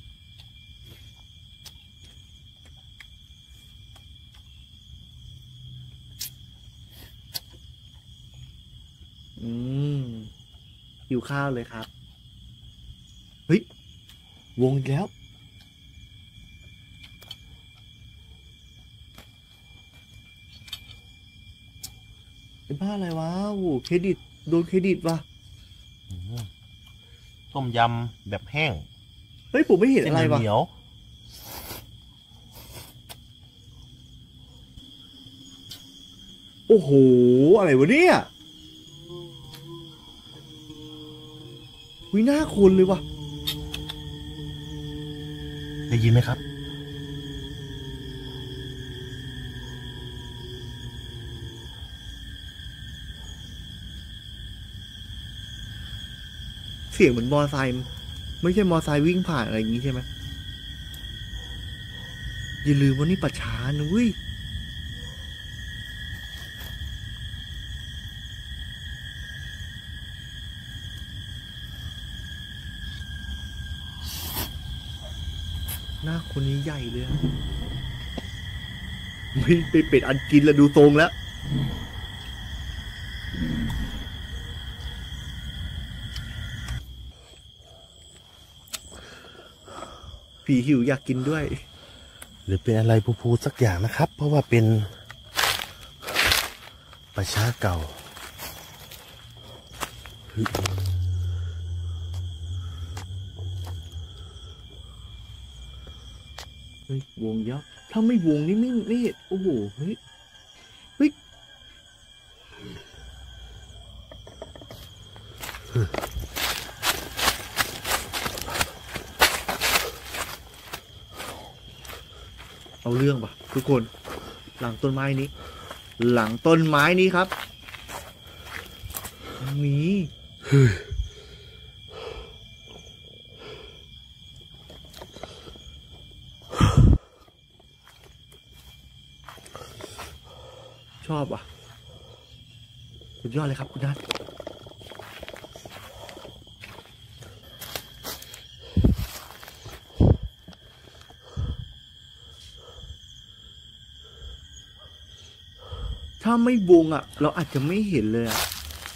หิวข้าวเลยครับเฮ้ยวงอีกแล้วเป็นบ้าอะไรวะโอ้เครดิตโดนเครดิตว่ะต้มยำแบบแห้งเฮ้ยผมไม่เห็นอะไรวะเหนียวโอ้โหอะไรวะเนี่ยวิหน้าคนเลยวะได้ยินไหมครับเสียงเหมือนมอไซค์ไม่ใช่มอไซค์วิ่งผ่านอะไรอย่างงี้ใช่ไหมอย่าลืมว่านี่ป่าช้านะเว้ยหน้าคนนี้ใหญ่เลยอะไม่ไปเป็ดอันกินแล้วดูทรงแล้วผีหิวอยากกินด้วยหรือเป็นอะไรพูๆสักอย่างนะครับ เพราะว่าเป็นป่าช้าเก่าเฮ้ยเฮ้ยวงยับถ้าไม่วงนี่ไม่โอ้โหเฮ้ยเฮ้ยเอาเรื่องปะทุกคนหลังต้นไม้นี้ หลังต้นไม้นี้ครับมีชอบอ่ะสุดยอดเลยครับคุณนัทถ้าไม่วงอ่ะ เราอาจจะไม่เห็นเลยอ่ะ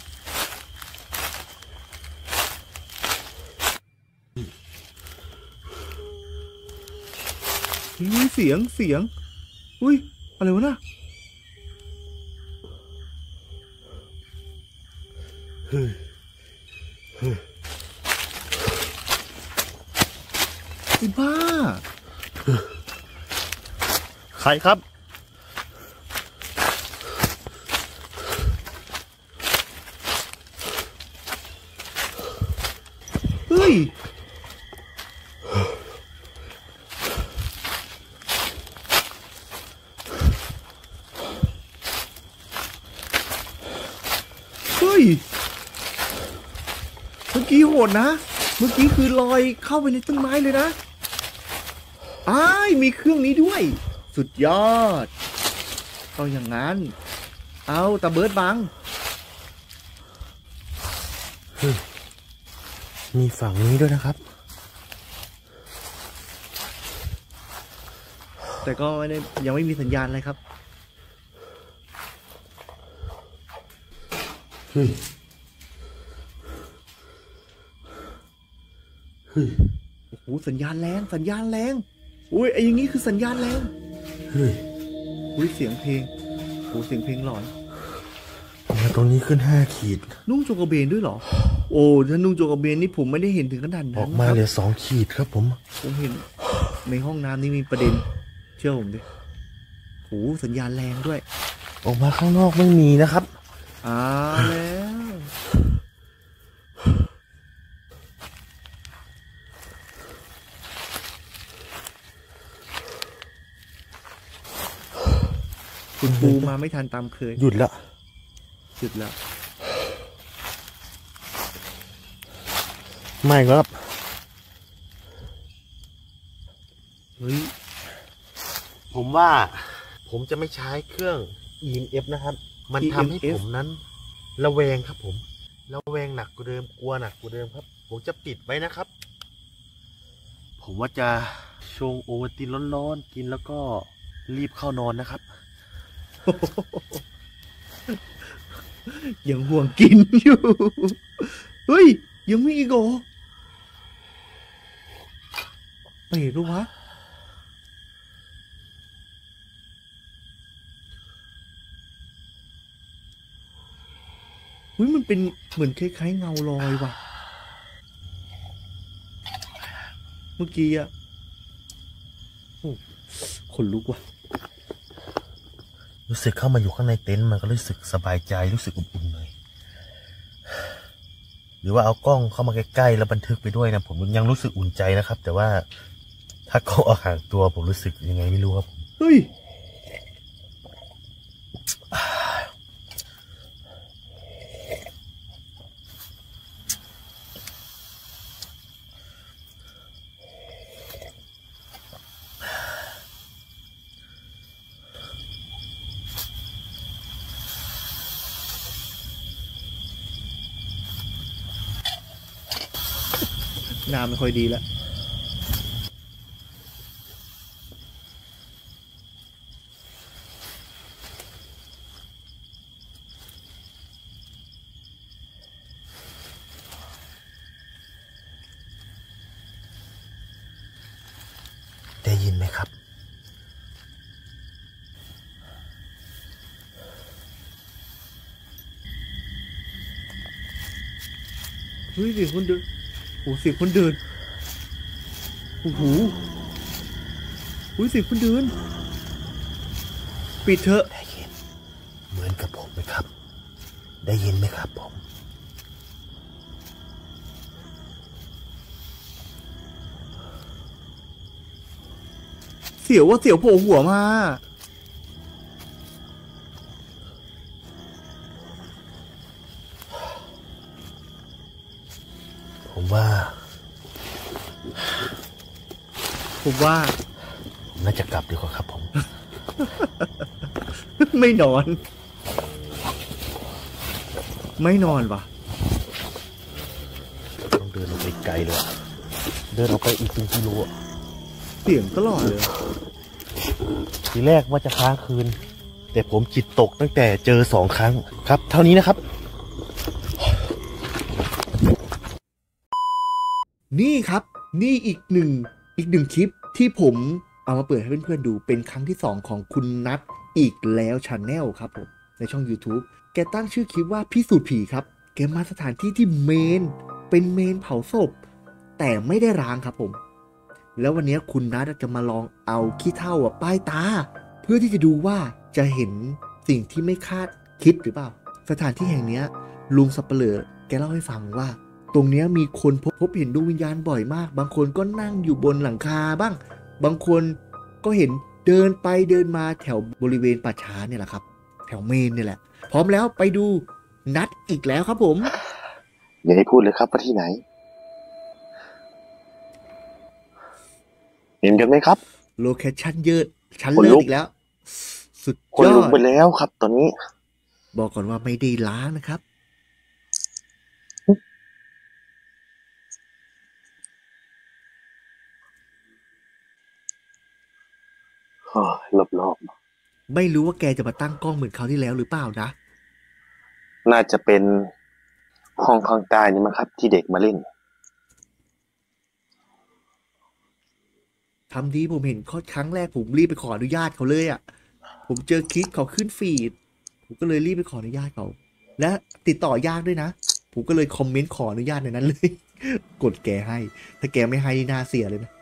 มีเสียงอุ้ยอะไรวะน่ะเฮ้ยไอ้บ้าใครครับเฮ้ยเฮ้ยเมื่อกี้โหดนะเมื่อกี้คือลอยเข้าไปในต้นไม้เลยนะอ้ายมีเครื่องนี้ด้วย สุดยอดก็อย่างนั้นเอาตาเบิร์ดบังมีฝั่งนี้ด้วยนะครับแต่ก็ไม่ได้ยังไม่มีสัญญาณอะไรครับเฮ้ย เฮ้ยโอ้โหสัญญาณแรงอุ้ยไอ้อย่างนี้คือสัญญาณแรงเฮ้ยอุ้ยเสียงเพลงโอ้เสียงเพลงหลอนมาตรงนี้ขึ้น5 ขีดนุ่งโจงกระเบนด้วยเหรอโอ้ถ้านุ่งโจงกระเบนนี่ผมไม่ได้เห็นถึงขนาดอนั้อน กมาครับเหลือ2 ขีดครับผมผมเห็นในห้องน้ำนี่มีประเด็นเชื่อผมดิโอ้สัญญาณแรงด้วยออกมาข้างนอกไม่มีนะครับแล้วคุณปูมาไม่ทันตามเคยหยุดละหยุดแล้วไม่ครับเฮ้ยผมว่าผมจะไม่ใช้เครื่อง EMF นะครับ มันทำให้ผมนั้นระแวงครับผมระแวงหนักกว่าเดิมกลัวหนักกว่าเดิมครับ ผมจะปิดไว้นะครับ ผมว่าจะชงโอวัลตินร้อนๆกินแล้วก็รีบเข้านอนนะครับยังห่วงกินอยู่ เฮ้ย ยังมีอีกเหรอไปเห็นปะวะเฮ้ยมันเป็นเหมือนคล้ายๆเงาลอยว่ะ เมื่อกี้อะโอ้ขนลุกว่ะรู้สึกเข้ามาอยู่ข้างในเต็นท์มันก็รู้สึกสบายใจรู้สึกอุ่นๆเลยหรือว่าเอากล้องเข้ามาใกล้ๆแล้วบันทึกไปด้วยนะผมยังรู้สึกอุ่นใจนะครับ แต่ว่าถ้ากล้องเอาห่างตัวผมรู้สึกยังไงไม่รู้ครับเฮ้ย หน้าไม่ค่อยดีแล้วได้ยินไหมครับเฮ้ยเสียงคนเดินโอ้เสียงคนเดินโอ้โหเฮ้ยเสียงคนเดินปิดเถอะได้ยินเหมือนกับผมไหมครับได้ยินไหมครับผมเสียวว่าเสียวโผล่หัวมาผมว่าผมน่าจะกลับดีกว่าครับผมไม่นอนว่ะต้องเดินออกไปไกลเลยเดินออกไปอีก1 กิโลเสียงตลอดเลยทีแรกว่าจะค้างคืนแต่ผมจิตตกตั้งแต่เจอ2 ครั้งครับเท่านี้นะครับนี่ครับนี่อีกหนึ่งคลิปที่ผมเอามาเปิดให้เพื่อนๆดูเป็นครั้งที่2ของคุณนัทอีกแล้ว Channel ครับผมในช่อง YouTube แกตั้งชื่อคลิปว่าพิสูจน์ผีครับแกมาสถานที่ที่เป็นเมนเผาศพแต่ไม่ได้ร้างครับผมแล้ววันนี้คุณนัทจะมาลองเอาขี้เถ้าป้ายตาเพื่อที่จะดูว่าจะเห็นสิ่งที่ไม่คาดคิดหรือเปล่าสถานที่แห่งนี้ลุงสับเปลือแกเล่าให้ฟังว่าตรงนี้มีคนพบเห็นดวงวิญญาณบ่อยมากบางคนก็นั่งอยู่บนหลังคาบ้างบางคนก็เห็นเดินไปเดินมาแถวบริเวณป่าช้าเนี่ยแหละครับแถวเมนเนี่ยแหละพร้อมแล้วไปดูนัดอีกแล้วครับผมอย่าให้พูดเลยครับว่าที่ไหนเห็นกันไหมครับโลเคชั่นเยอะชั้นเลิศอีกแล้วสุดยอดคนลุกไปแล้วครับตอนนี้บอกก่อนว่าไม่ได้ล้างนะครับรอบไม่รู้ว่าแกจะมาตั้งกล้องเหมือนคราวที่แล้วหรือเปล่านะน่าจะเป็นห้องข้างใต้นี่มั้งครับที่เด็กมาเล่นทำดีผมเห็นครั้งแรกผมรีบไปขออนุญาตเขาเลยอ่ะผมเจอคลิปเขาขึ้นฟีดผมก็เลยรีบไปขออนุญาตเขาและติดต่อยากด้วยนะผมก็เลยคอมเมนต์ขออนุญาตในนั้นเลยกดแกให้ถ้าแกไม่ให้น่าเสียเลยนะ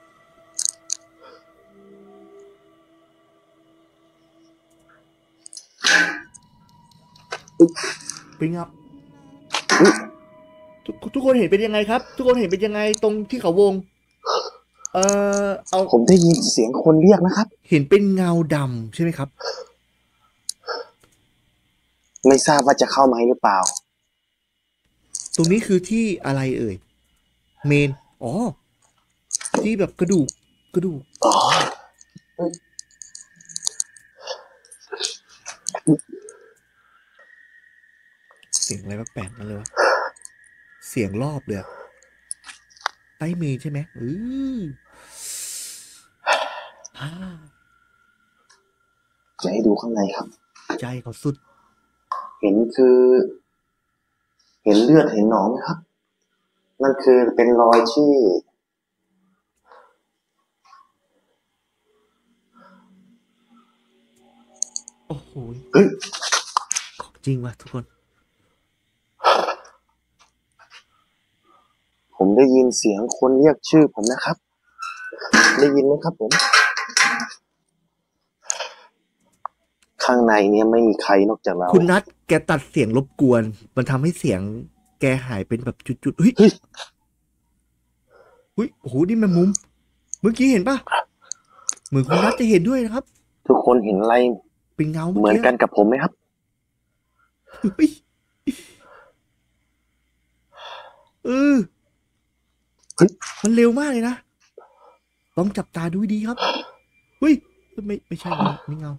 เป็นไงทุกคนเห็นเป็นยังไงครับทุกคนเห็นเป็นยังไงตรงที่เขาวงผมได้ยินเสียงคนเรียกนะครับเห็นเป็นเงาดำใช่ไหมครับไม่ทราบว่าจะเข้ามาหรือเปล่าตรงนี้คือที่อะไรเอ่ยเมนอ๋อที่แบบกระดูกเสียงอะไรแปลกๆนั่นเลยวะเสียงรอบเลยใต้เมนใช่ไหมจะให้ดูข้างในครับใจเขาสุดเห็นเลือดเห็นหนองไหมครับนั่นคือเป็นรอยที่โอ้โหของจริงว่ะทุกคนผมได้ยินเสียงคนเรียกชื่อผมนะครับได้ยินไหมครับผมข้างในเนี่ยไม่มีใครนอกจากเราคุณนัทแกตัดเสียงรบกวนมันทำให้เสียงแกหายเป็นแบบจุดๆเฮ้ยโอ้โหนี่มันมุมเมื่อกี้เห็นป่ะเหมือนคุณนัทจะเห็นด้วยนะครับทุกคนเห็นอะไรเป็นเงาเหมือนกันกับผมไหมครับมันเร็วมากเลยนะต้องจับตาดูดีครับเฮ้ยไม่ใช่ไม่เงา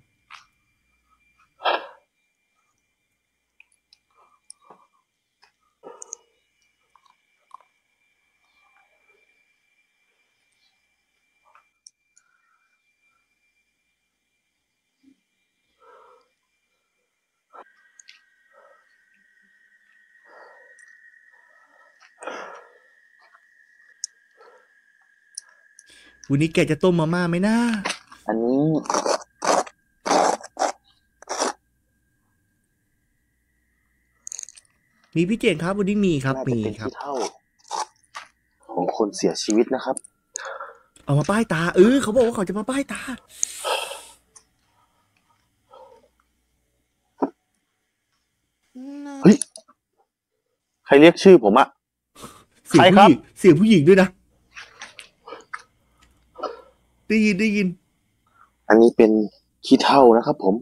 วันนี้แกจะต้มมาม่าไหมนะอันนี้มีพี่เจงครับวันนี้มีครับน่าจะมีเป็นครับขี้เถ้าของคนเสียชีวิตนะครับเอามาป้ายตาเขาบอกว่าเขาจะมาป้ายตาเฮ้ย ใครเรียกชื่อผมอะเสียงใครคผู้รับหญิงเสียงผู้หญิงด้วยนะ ได้ยินอันนี้เป็นขี้เถ้านะครับผม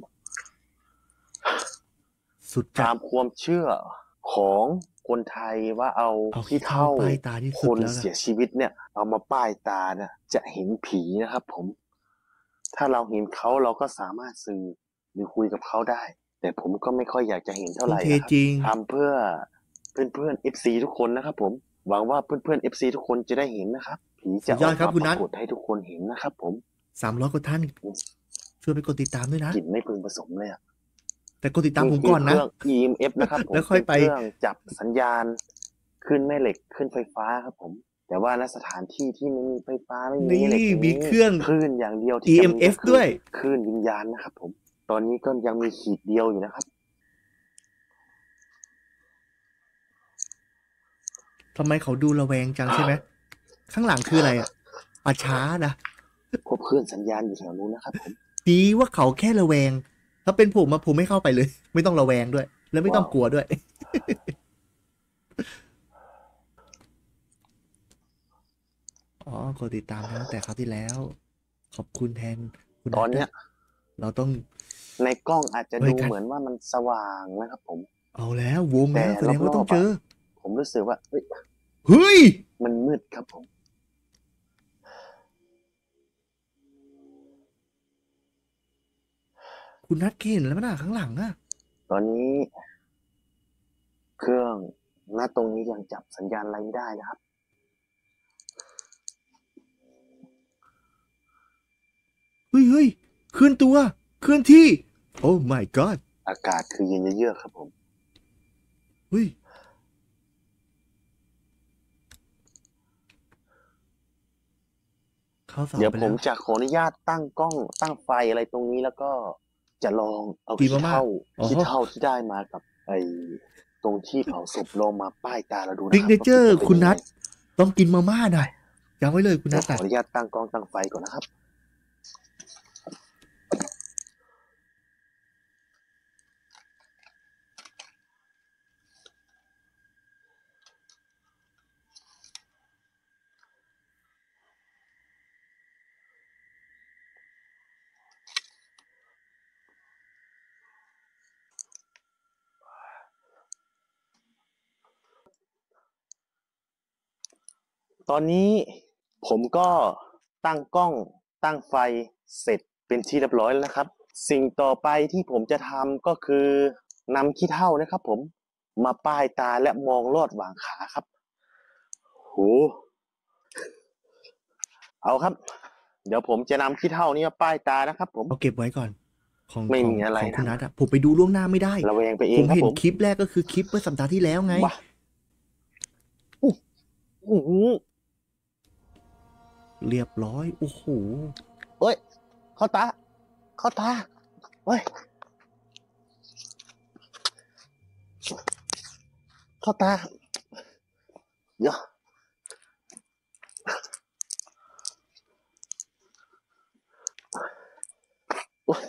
สุดจัตาดมความเชื่อของคนไทยว่าเอาเอาขี้ขี้เถ้าเถ้าป้ายตาที่คสุดนแล้วล่ะเสียชีวิตเนี่ย เอามาป้ายตาเนี่ยจะเห็นผีนะครับผม ถ้าเราเห็นเขาเราก็สามารถสื่อหรือคุยกับเขาได้ แต่ผมก็ไม่ค่อยอยากจะเห็นเท่าไหร่ทุ่มเทนะครับจริงทำเพื่อเพื่อนๆ FC ทุกคนนะครับผม หวังว่าเพื่อนๆ FC ทุกคนจะได้เห็นนะครับ ผีจะสุดยอดครับกคุณมานัปทรากฏให้ทุกคนเห็นนะครับผม 300 กว่าท่าน ช่วยไปกดติดตามด้วยนะกลิ่นไม่พึงผสมเลยอะแต่กดติดตามผมก่อนนะเครื่อง EMF นะครับผมแล้วค่อยไปเป็นเครื่องจับสัญญาณขึ้นแม่เหล็กขึ้นไฟฟ้าครับผม แต่ว่าณสถานที่ที่ไม่มีไฟฟ้าไม่มีนี่แม่เหล็กมีเครื่องคลื่นอย่างเดียวที่จะมี EMF ก็คือด้วยคลื่นวิญญาณนะครับผม ตอนนี้ก็ยังมีขีดเดียวอยู่นะครับทำไมเขาดูระแวงจังใช่ไหม ข้างหลังคืออะไรอ่ะป่าช้านะพบคลื่นสัญญาณอยู่แถวนู้นนะครับผมดีว่าเขาแค่ระแวง ถ้าเป็นผมอะผมไม่เข้าไปเลย ไม่ต้องระแวงด้วย แล้วไม่ต้องกลัวด้วย อ๋อกดติดตามตั้งแต่คราวที่แล้ว ขอบคุณแทนคุณตอนเนี้ยด้วยเราต้องในกล้องอาจจะเฮ้ดูยกันเหมือนว่ามันสว่างนะครับผมเอาแล้ววงแต่แล้วแสดงว่าต้องรอบๆเจอผมรู้สึกว่าเฮ้ยเฮ้ยมันมืดครับผมคุณนัดเห็นแล้วมั้ยน่ะข้างหลังอะตอนนี้ เครื่องณตรงนี้ยังจับสัญญาณอะไรไม่ได้นะครับเฮ้ยเฮ้ยเคลื่อนตัว เคลื่อนที่ โอ้ my god อากาศคือเย็นเยือกครับผมเฮ้ย เข้าเสาเดี๋ยวไปผแล้มวจะขออนุญาตตั้งกล้องตั้งไฟอะไรตรงนี้แล้วก็จะลองเอากินขี้มาม่าเถ้าอ๋อขี้เถ้าที่ได้มากับไอ้ตรงที่เผาศพลองมาป้ายตาเราดูนะซิกครับเนเจอร์ว่าจะป็คุณนัทยังไงต้องกินมาม่าหน่อยจำไว้เลยคุณเดี๋นัยวทขออะอนุญาตตั้งกล้องตั้งไฟก่อนนะครับ ตอนนี้ผมก็ตั้งกล้องตั้งไฟเสร็จเป็นที่เรียบร้อยแล้วนะครับ สิ่งต่อไปที่ผมจะทำก็คือนำขี้เถ้านะครับผมมาป้ายตาและมองลอดหว่างขาครับโหเอาครับ เดี๋ยวผมจะนำขี้เถ้านี้มาป้ายตานะครับผมเอาเก็บไว้ก่อน ของไม่ของมีอะไรของคุณนะนัทอะผมไปดูล่วงหน้าไม่ได้ระแวงไปเอผงมครับเห็นผมคลิปแรกก็คือคลิปเมื่อสัปดาห์ที่แล้วไงว้าอื้อหือเรียบร้อย โอ้โหเอ้ยเข้าตาเข้าตาเฮ้ยเข้าตาเดี๋ยวโอ๊ย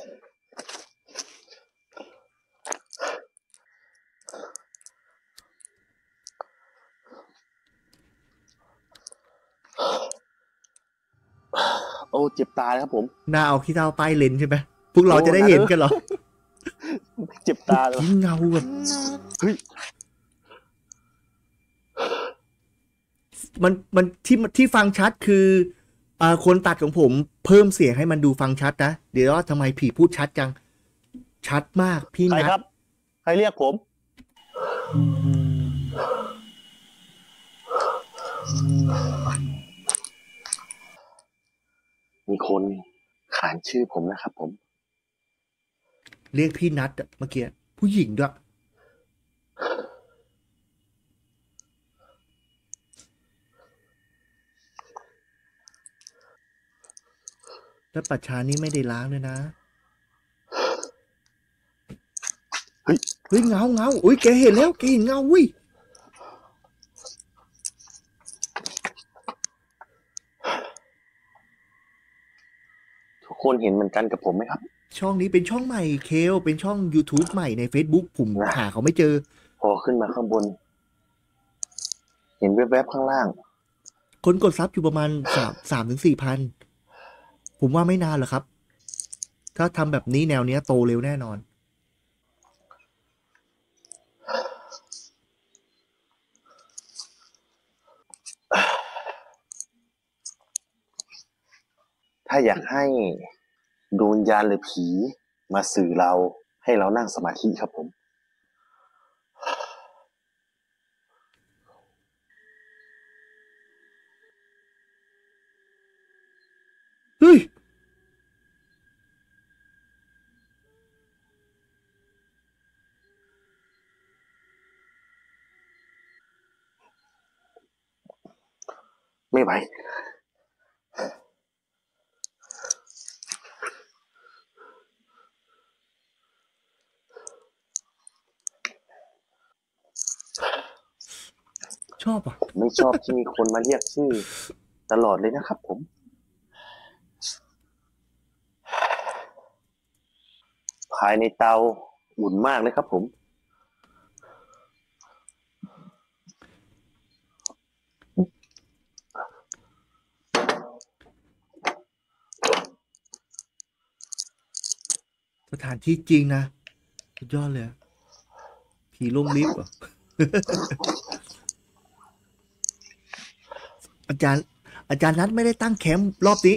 โอ้เจ็บตาเลยครับผมหน้าเอาขี้เท้าป้ายเลนใช่ไหมพวกเราจะได้เห็นกันเหรอเจ็บตาเลยทิ้งเงาแบบเฮ้ยมันที่ฟังชัดคือคนตัดของผมเพิ่มเสียงให้มันดูฟังชัดนะ เดี๋ยวว่าทำไมผีพูดชัดจัง ชัดมากพี่ใครนัครัทบ ใครเรียกผม มีคนขานชื่อผมนะครับผมเรียกพี่นัทอะเมื่อกี้ผู้หญิงด้วยแล้วป่าช้านี้ไม่ได้ล้างเลยนะเฮ้ยเฮ้ยเงาอุ้ยแกเห็นแล้วแกเห็นเงาอุ้ยทุกคนเห็นเหมือนกันกับผมไหมครับช่องนี้เป็นช่องใหม่เคลเป็นช่อง YouTube ใหม่ใน Facebook ผมหาเขาไม่เจอพอขึ้นมาข้างบน เห็นแวบๆข้างล่างคนกดซับอยู่ประมาณ3 ถึง 4,000 ผมว่าไม่นานหรอกครับ ถ้าทำแบบนี้แนวเนี้ยโตเร็วแน่นอนถ้าอยากให้ดวงวิญญาณหรือผีมาสื่อเราให้เรานั่งสมาธิครับผมเฮ้ยไม่ไหวชอบอ่ะไม่ชอบที่มีคนมาเรียกชื่อตลอดเลยนะครับผม ภายในเตาอุ่นมากเลยครับผมสถานที่จริงนะสุดยอดเลยอะผีลงลิฟต์เหรอ อาจารย์นัทไม่ได้ตั้งแคมป์รอบนี้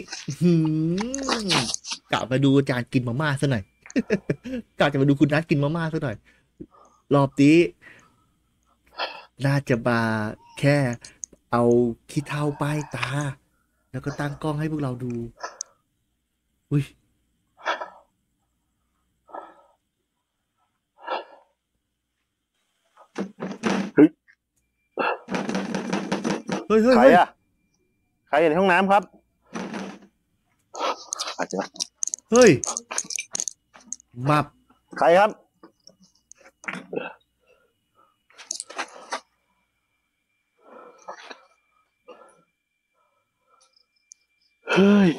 กะมาดูอาจารย์กินมาม่าซะหน่อย กะจะมาดูคุณนัทกินมาม่าซะหน่อย รอบนี้น่าจะมาแค่เอาขี้เถ้าป้ายตา แล้วก็ตั้งกล้องให้พวกเราดู อุ้ยเฮ้ยเฮ้ยใครอะใครอยู่ในห้องน้ำครับ อาจจะเฮ้ยมับใครครับ เฮ้ย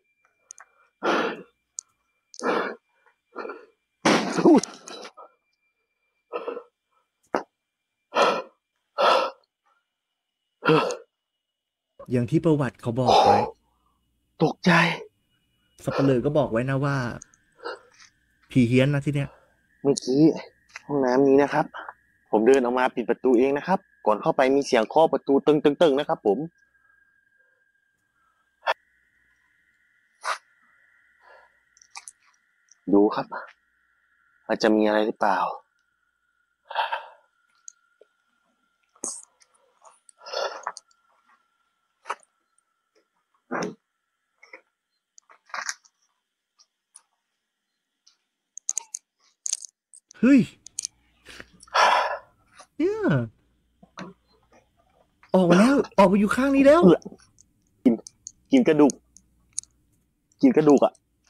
อย่างที่ประวัติเขาบอกไว้ตกใจสับเปลือก็บอกไว้นะว่า ผีเฮี้ยนนะที่เนี้ยเมื่อกี้ห้องน้ำนี้นะครับ ผมเดินออกมาปิดประตูเองนะครับ ก่อนเข้าไปมีเสียงเคาะประตูตึงๆนะครับผม ดูครับว่าจะมีอะไรหรือเปล่าเฮ้ยเนี่ยออกมาแล้ว ออกมาอยู่ข้างนี้แล้วกินกระดูก กินกระดูกอะ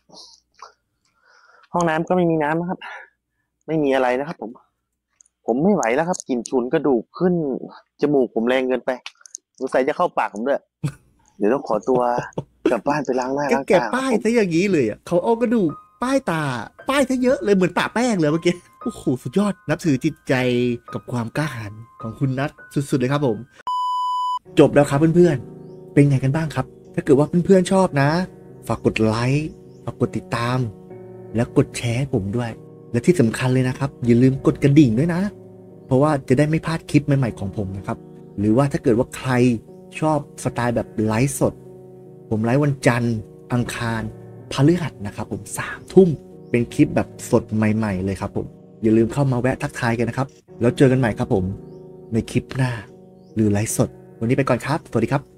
ห้องน้ำก็ไม่มีน้ำนะครับ ไม่มีอะไรนะครับ ผมไม่ไหวแล้วครับกลิ่นฉุนกระดูกขึ้นจมูกผมแรงเกินไปสงสัยจะเข้าปากผมด้วย เดี๋ยวต้องขอตัวกลับบ้านไปล้างหน้าล้างแกะตาป้ายซะอย่างนี้เลยอ่ะเขาเอากระดูกป้ายตา ป้ายซะเยอะเลยเหมือนปะแป้งเลยเมื่อกี้โอ้โหสุดยอด นับถือจิตใจกับความกล้าหาญของคุณนัทสุดๆเลยครับผม จบแล้วครับเพื่อนๆเป็นไงกันบ้างครับ ถ้าเกิดว่าเพื่อนๆชอบนะ ฝากกดไลค์ฝากกดติดตาม แล้วกดแชร์ให้ผมด้วย และที่สำคัญเลยนะครับ อย่าลืมกดกระดิ่งด้วยนะ เพราะว่าจะได้ไม่พลาดคลิปใหม่ๆของผมนะครับหรือว่าถ้าเกิดว่าใครชอบสไตล์แบบไลฟ์สดผมไลฟ์วันจันทร์อังคารพฤหัสนะครับผม3 ทุ่มเป็นคลิปแบบสดใหม่ๆเลยครับผมอย่าลืมเข้ามาแวะทักทายกันนะครับแล้วเจอกันใหม่ครับผมในคลิปหน้าหรือไลฟ์สดวันนี้ไปก่อนครับสวัสดีครับ